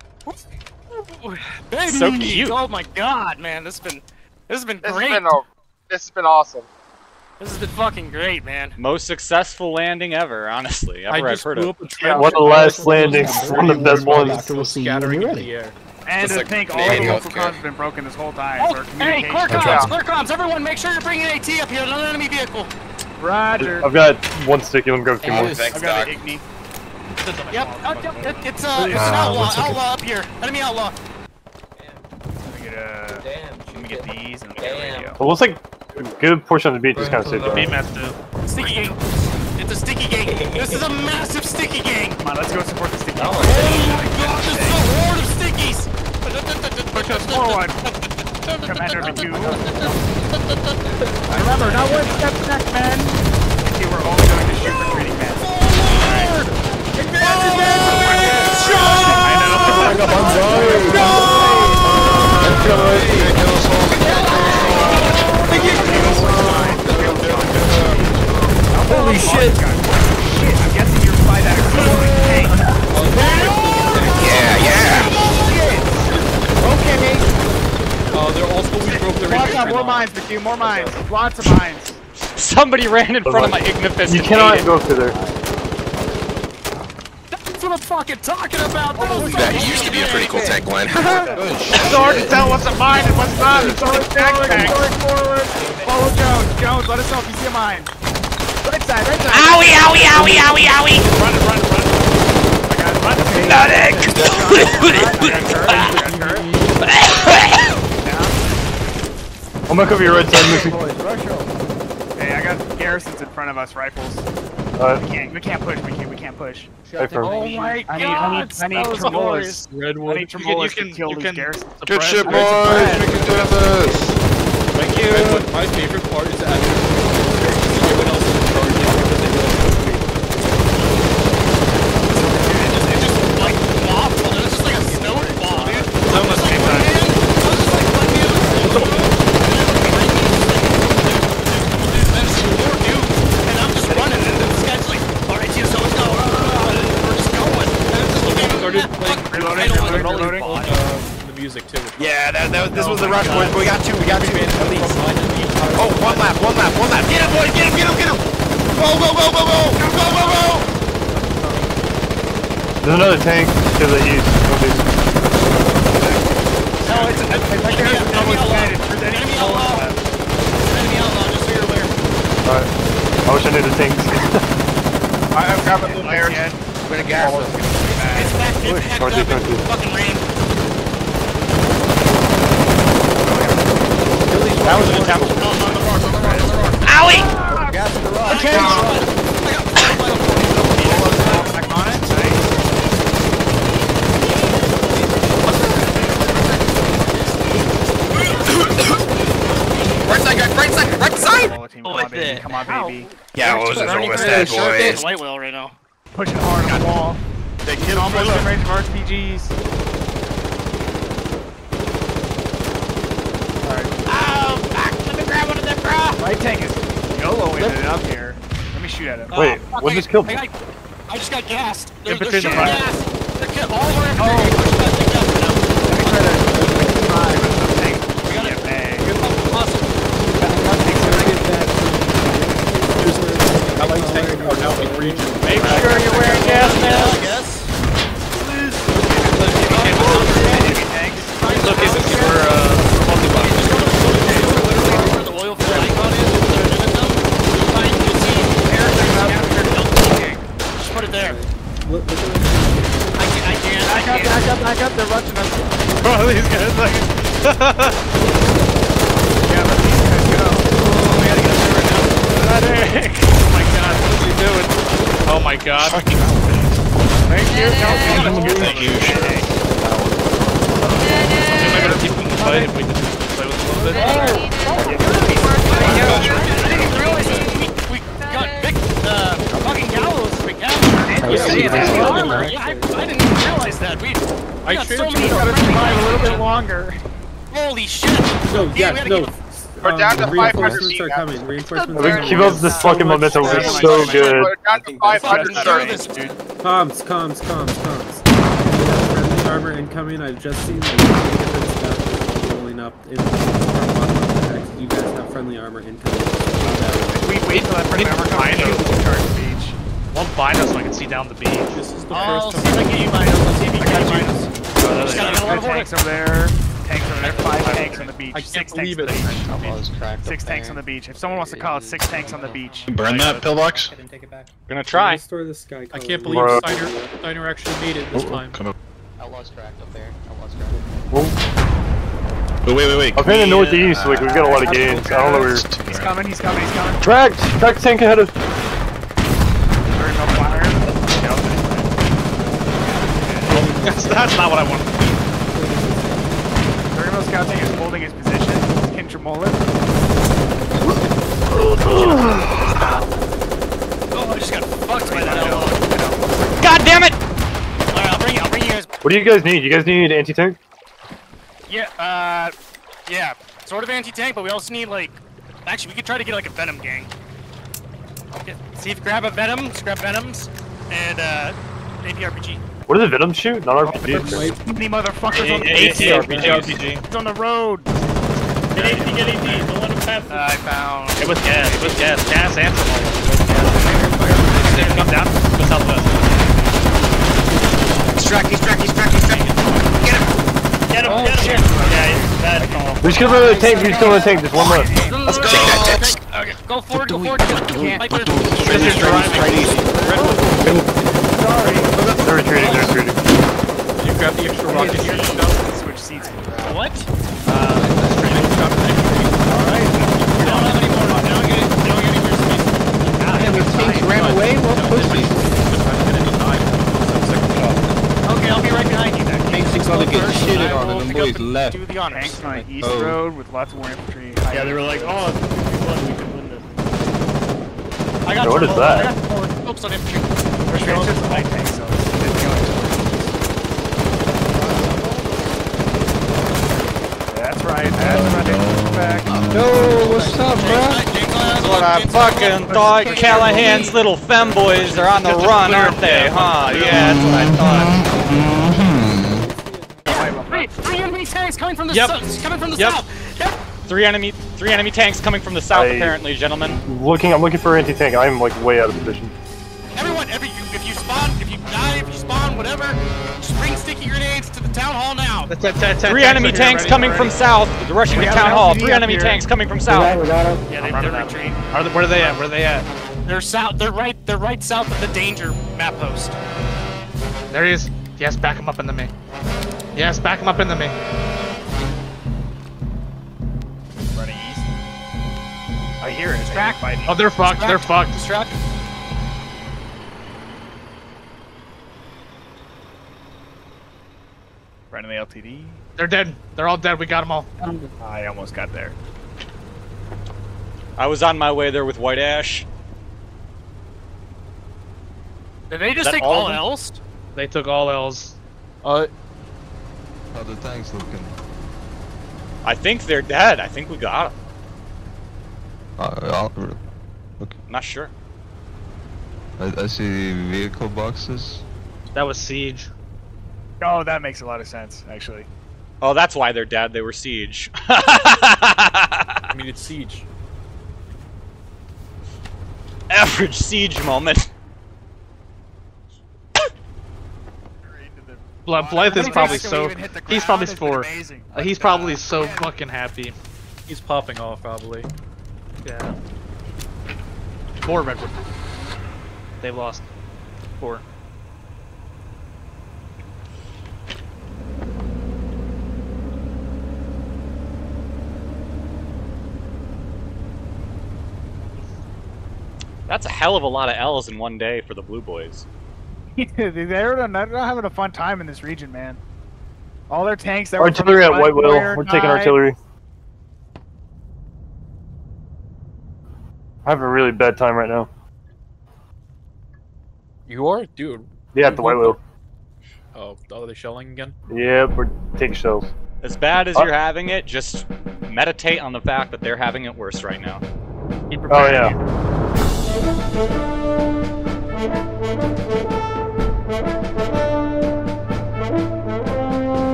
Speaker 3: Baby.
Speaker 2: So cute.
Speaker 3: Oh my God, man, this has been this has been
Speaker 7: This has
Speaker 3: great.
Speaker 7: been a, this has been awesome.
Speaker 3: This has been fucking great, man.
Speaker 2: Most successful landing ever, honestly,
Speaker 5: I
Speaker 2: ever I've
Speaker 5: just
Speaker 2: heard
Speaker 5: blew
Speaker 2: of.
Speaker 5: up a trench.
Speaker 4: One of the last landings. One of the best ones.
Speaker 5: Scattering into the air.
Speaker 1: And
Speaker 11: Just
Speaker 1: to
Speaker 11: like
Speaker 1: think all the
Speaker 11: Canadian
Speaker 1: local
Speaker 11: healthcare.
Speaker 1: comms have been broken this whole time.
Speaker 3: Oh,
Speaker 1: so our
Speaker 3: hey, clear
Speaker 1: communication-
Speaker 3: comms, clear comms. Everyone, make sure you're bringing an AT up here. Another enemy vehicle.
Speaker 1: Roger.
Speaker 4: I've got one sticky. Let me grab a few more.
Speaker 11: Thanks,
Speaker 1: I've got
Speaker 11: Doc.
Speaker 1: an Igni.
Speaker 3: Yep, uh, yep, it, it's uh, it's an outlaw, outlaw up here. Enemy outlaw.
Speaker 1: Let me get, uh, let me get these and let me get a radio.
Speaker 4: It looks like a good portion of the beach is kind of safe.
Speaker 6: Be
Speaker 4: though.
Speaker 6: messed up.
Speaker 3: Sticky gang. It's a sticky gang. This is a massive sticky gang.
Speaker 1: Come on, let's go support the sticky.
Speaker 3: Oh my God, this is a horde of stickies.
Speaker 1: Push us forward. Commander McHugh. Remember, not one step back, man. Okay, we're all going to shoot retreating men.
Speaker 3: Forward.
Speaker 1: Advance, advance,
Speaker 8: Holy shit!
Speaker 1: Shit, I'm guessing you're by that tank.
Speaker 11: Yeah, yeah.
Speaker 1: Okay.
Speaker 5: Uh, they're also we broke their
Speaker 1: Watch out,
Speaker 5: infantry
Speaker 1: more
Speaker 5: line.
Speaker 1: mines, McHugh, more mines. Lots of mines.
Speaker 2: Somebody ran in front of my Ignitus.
Speaker 4: You
Speaker 2: and
Speaker 4: cannot
Speaker 2: ate it.
Speaker 4: go through there.
Speaker 3: That's what I'm fucking talking about.
Speaker 11: That used to be a pretty cool tank, Glenn.
Speaker 6: It's hard to tell what's a mine and what's not. It's always
Speaker 1: Going
Speaker 6: backpack.
Speaker 1: forward. Follow Jones. Jones, let us know if you see a mine. Right side, right side.
Speaker 2: Owie, owie, owie, owie, owie!
Speaker 3: Run, run, run.
Speaker 2: Medic!
Speaker 4: I'm gonna cover your right side, Missy.
Speaker 1: Hey, I got garrisons in front of us, rifles.
Speaker 4: Alright.
Speaker 1: We can't, we can't push, we can't, we can't push.
Speaker 4: Hey, firm.
Speaker 1: Oh my god! I need, I need, I need
Speaker 3: that was
Speaker 1: Tremolas.
Speaker 5: Redwood.
Speaker 1: I need Tremolas
Speaker 6: you
Speaker 1: to
Speaker 6: can-
Speaker 1: kill
Speaker 6: you
Speaker 1: these
Speaker 6: can-
Speaker 1: garrisons.
Speaker 11: Good shit, boys.
Speaker 1: Suppress.
Speaker 11: We can do this.
Speaker 5: Thank you. Redwood, my favorite part is actually everyone else is in charge. They do it.
Speaker 3: It just like awful. It was just like a snowball, dude.
Speaker 6: It's almost game time.
Speaker 5: Started playing
Speaker 1: Reloading, reloading, reloading.
Speaker 5: on uh, the music too.
Speaker 6: Yeah, that, that, this
Speaker 1: Oh
Speaker 6: was the
Speaker 1: my
Speaker 6: rush,
Speaker 1: God.
Speaker 6: boys. We got two, we got two. At least. Oh, one lap, one lap, one lap. Get him, boys, get him, get him, get him. Go, go, go, go, go, go, go, go, go.
Speaker 4: There's another tank to the east. Northeast.
Speaker 1: No, it's, it's, it's like there's no one's planted. There's any
Speaker 3: Enemy
Speaker 1: no one's
Speaker 3: outlaw.
Speaker 1: left.
Speaker 3: Enemy outlaw, just so you're aware.
Speaker 4: Alright. I wish I knew the tanks.
Speaker 7: I'm grabbing the bears.
Speaker 6: We're gonna gas them.
Speaker 3: It's back, it's back
Speaker 4: Northeast,
Speaker 3: up.
Speaker 4: northeast.
Speaker 3: Fucking rain.
Speaker 2: That was an attempt.
Speaker 3: On the bar, on the bar, on the bar.
Speaker 2: Owie!
Speaker 6: Gas the rock.
Speaker 3: Okay.
Speaker 1: Back on it. Nice.
Speaker 6: Right side, guys, right side, right side.
Speaker 1: Oh, team, come on, baby. Come on, baby.
Speaker 6: Yeah, what was this almost dead, boys.
Speaker 3: White whale right now.
Speaker 1: Pushing hard on the wall.
Speaker 6: They killed
Speaker 1: Almost in range of R P Gs.
Speaker 3: Oh, fuck, let me grab one of them, bro.
Speaker 1: Right tank is YOLOing it up here. Let me shoot at him.
Speaker 4: Wait,
Speaker 3: fuck,
Speaker 4: what
Speaker 3: I-
Speaker 4: just killed
Speaker 3: I,
Speaker 4: me?
Speaker 3: got- I just got gassed. They're,
Speaker 1: In
Speaker 3: they're
Speaker 1: between the
Speaker 3: shooting
Speaker 1: fire.
Speaker 3: gas. They're kill all of our infantry.
Speaker 1: Oh.
Speaker 3: Push back the gas right now.
Speaker 1: Let me try to five or something.
Speaker 3: We got it.
Speaker 1: Yeah, man.
Speaker 3: Oh, awesome.
Speaker 5: Allied tanks are now in region.
Speaker 2: Make sure you're wearing gas
Speaker 3: I
Speaker 2: masks.
Speaker 3: guess.
Speaker 6: Look, this is for, uh, multi-box.
Speaker 3: Where the oil field icon is, with their limit zone, you'll find, you'll see aircraft captured Delta. Just put it there. I can, I can, I
Speaker 1: Back up,
Speaker 3: can.
Speaker 1: back up, back up. They're rushing us.
Speaker 2: Bro, these guys like.
Speaker 1: Yeah, let these guys go.
Speaker 3: We gotta get there right now.
Speaker 2: Medic! Oh my god, what's he doing? Oh my god.
Speaker 1: Thank you.
Speaker 11: Thank you.
Speaker 2: I gotta see if we can play, if we can play with a little bit.
Speaker 3: I didn't even realize this. We, we got Vic, uh, fucking Gallows. We got Yeah, I, I didn't even realize that. We, we
Speaker 5: I
Speaker 3: got so
Speaker 5: traded
Speaker 3: many
Speaker 5: you
Speaker 1: Gotta
Speaker 3: friendly
Speaker 1: survive a little bit
Speaker 3: guys.
Speaker 1: longer.
Speaker 3: Holy shit.
Speaker 8: No,
Speaker 3: Yeah,
Speaker 8: yeah,
Speaker 3: we gotta
Speaker 8: no.
Speaker 3: keep
Speaker 7: We're down to
Speaker 8: Um,
Speaker 7: five hundred
Speaker 8: reinforcements are
Speaker 7: feet.
Speaker 8: coming. Reinforcements
Speaker 4: If we
Speaker 8: are
Speaker 4: can keep
Speaker 8: coming.
Speaker 4: up this fucking momentum, we're so good.
Speaker 7: We're down to five hundred thirty.
Speaker 8: Comms, comms, comms, comms. We have friendly armor incoming. I've just seen like different stuff rolling up in from bottom of the text. You guys have friendly armor incoming.
Speaker 1: We wait till that friendly armor comes in. We'll charge the beach.
Speaker 2: One bind us so I can see down the beach.
Speaker 5: This is the
Speaker 3: I'll
Speaker 5: first
Speaker 3: see if I can get you minus. Let's see if you can get you minus. Just gotta get a lot
Speaker 1: There's
Speaker 3: of order.
Speaker 1: tanks over there. Tanks over there. Five tanks on the beach.
Speaker 5: I can't
Speaker 1: Six
Speaker 5: believe
Speaker 1: tanks on the
Speaker 5: it.
Speaker 1: beach.
Speaker 9: Outlaws cracked
Speaker 1: Six
Speaker 9: up
Speaker 1: tanks
Speaker 9: there.
Speaker 1: on the beach. If someone wants to call it six tanks on the beach.
Speaker 11: Burn that pillbox.
Speaker 2: Gonna try.
Speaker 8: Restore the sky
Speaker 5: I
Speaker 8: color.
Speaker 5: can't believe
Speaker 4: Bro.
Speaker 5: Steiner, Steiner actually made it this time.
Speaker 11: Come up.
Speaker 9: Outlaws cracked up there. Outlaws cracked.
Speaker 11: Wait, wait, wait, wait.
Speaker 4: I'm in the northeast, like we've got a lot of gains. I don't know where.
Speaker 1: He's coming. He's coming. He's coming.
Speaker 4: Tracked! Tracked tank ahead of.
Speaker 1: There's no fire.
Speaker 2: That's, that's not what I wanted.
Speaker 1: Thermal scouting is holding his position. Can Tremola?
Speaker 3: Oh, I just got fucked by that outlaw.
Speaker 2: God damn it!
Speaker 3: Alright, I'll bring you, I'll bring you guys.
Speaker 4: What do you guys need? You guys need anti-tank?
Speaker 3: Yeah, uh, yeah. Sort of anti-tank, but we also need, like, actually, we could try to get, like, a Venom gang. Okay, see if you grab a Venom, just grab Venoms, and, uh, A P R P G.
Speaker 4: What does the Venom shoot? Not R P Gs.
Speaker 1: Too many motherfuckers on the
Speaker 2: A T R
Speaker 1: beach.
Speaker 2: P G, R P G.
Speaker 1: It's on the road.
Speaker 3: Get A P, get A P, don't let him pass. Uh, I found...
Speaker 2: It was gas, it was gas. Gas and some come down, go southwest.
Speaker 6: He's tracked, he's tracked, he's tracked, he's tracked. Get him!
Speaker 3: Get him,
Speaker 1: Oh,
Speaker 3: get him!
Speaker 1: shit.
Speaker 3: Yeah, bad call.
Speaker 4: We just killed another tank. We just killed another tank. Just one left.
Speaker 6: Let's go!
Speaker 3: Okay. Go forward, go forward. Like they're-
Speaker 6: Straight east, straight east, straight east.
Speaker 1: Sorry.
Speaker 4: They're retreating, they're retreating.
Speaker 5: You grab the extra rocket here.
Speaker 1: Switch seats.
Speaker 3: What?
Speaker 1: Alright.
Speaker 3: We don't have any more. They don't get it. They don't get any more space.
Speaker 1: Yeah,
Speaker 10: The tanks ran away? What pussies?
Speaker 3: Okay, I'll be right behind you then.
Speaker 10: Tanks just gonna get
Speaker 3: First,
Speaker 10: shitted
Speaker 3: I
Speaker 10: on
Speaker 3: will
Speaker 10: and the
Speaker 3: pick up
Speaker 10: boys
Speaker 3: the-
Speaker 10: left.
Speaker 3: Do the honors.
Speaker 1: Tanks on East
Speaker 10: Oh.
Speaker 1: Road with lots more infantry.
Speaker 11: Yeah, they were like, oh, we won, we can win this.
Speaker 3: I got
Speaker 4: Yo, what
Speaker 3: some-
Speaker 4: is that?
Speaker 3: I got forward. Focus on infantry.
Speaker 1: It's just a light tank, so it's it's going. That's right, that's right. Back.
Speaker 10: Yo, what's up, bro?
Speaker 2: That's what I fucking thought. Callahan's little femboys are on the run, aren't they? Huh? Yeah, that's what I thought.
Speaker 3: Three, three enemy tanks coming from the
Speaker 2: Yep.
Speaker 3: south. Coming from the
Speaker 2: Yep.
Speaker 3: south. Yep.
Speaker 2: Three enemy, three enemy tanks coming from the south,
Speaker 4: I-
Speaker 2: apparently, gentlemen.
Speaker 4: Looking, I'm looking for anti-tank. I'm like way out of position.
Speaker 3: Everyone, every you, if you spawn, if you die, if you spawn, whatever, spring sticky grenades to the town hall now.
Speaker 2: Three enemy tanks coming from south, rushing
Speaker 1: We
Speaker 2: to
Speaker 1: have
Speaker 2: town
Speaker 1: an
Speaker 2: hall.
Speaker 1: L T D
Speaker 2: Three
Speaker 1: up
Speaker 2: enemy
Speaker 1: here.
Speaker 2: tanks coming from south.
Speaker 3: Yeah, they, they're retreating.
Speaker 5: Are they, where are they at? Where are they at?
Speaker 3: They're south. They're right. They're right south of the danger map post.
Speaker 5: There he is. Yes, back him up into me. Yes, back him up into me.
Speaker 1: Running east. I hear it.
Speaker 3: Track.
Speaker 1: Fighting.
Speaker 5: Oh, they're fucked. They're fucked.
Speaker 3: Distract.
Speaker 1: Running the L T D.
Speaker 5: They're dead. They're all dead. We got them all.
Speaker 1: I almost got there.
Speaker 2: I was on my way there with White Ash.
Speaker 3: Did they just
Speaker 2: that
Speaker 3: take
Speaker 2: all of
Speaker 3: all
Speaker 2: them?
Speaker 3: L's?
Speaker 5: They took all L's. Uh,
Speaker 10: How the tanks looking?
Speaker 2: I think they're dead. I think we got them.
Speaker 10: Uh,
Speaker 2: I'm not sure.
Speaker 10: I, I see vehicle boxes.
Speaker 5: that was Siege.
Speaker 1: Oh, that makes a lot of sense, actually.
Speaker 2: Oh, that's why they're dead. They were siege.
Speaker 5: I mean, it's Siege.
Speaker 2: Average siege moment.
Speaker 5: Blythe, Blythe is
Speaker 1: How many
Speaker 5: probably
Speaker 1: tanks can we
Speaker 5: so.
Speaker 1: even hit the
Speaker 5: He's
Speaker 1: ground?
Speaker 5: probably
Speaker 1: It's been
Speaker 5: four.
Speaker 1: amazing.
Speaker 5: Uh, he's probably so fucking happy. He's popping off, probably. Yeah. Four Redwood. They've lost. Four.
Speaker 2: That's a hell of a lot of L's in one day for the Blue Boys.
Speaker 1: they're, they're not having a fun time in this region, man. All their tanks that were from
Speaker 4: Artillery
Speaker 1: the
Speaker 4: at
Speaker 1: front
Speaker 4: White Whale.
Speaker 1: were
Speaker 4: We're taking
Speaker 1: died.
Speaker 4: artillery. I have a really bad time right now.
Speaker 5: You are? Dude.
Speaker 4: Yeah, at the White Whale.
Speaker 5: Oh, are they shelling again?
Speaker 4: Yep, we're taking shells.
Speaker 2: As bad as
Speaker 4: Uh,
Speaker 2: you're having it, just meditate on the fact that they're having it worse right now.
Speaker 5: Keep
Speaker 4: Oh
Speaker 5: preparing.
Speaker 4: yeah.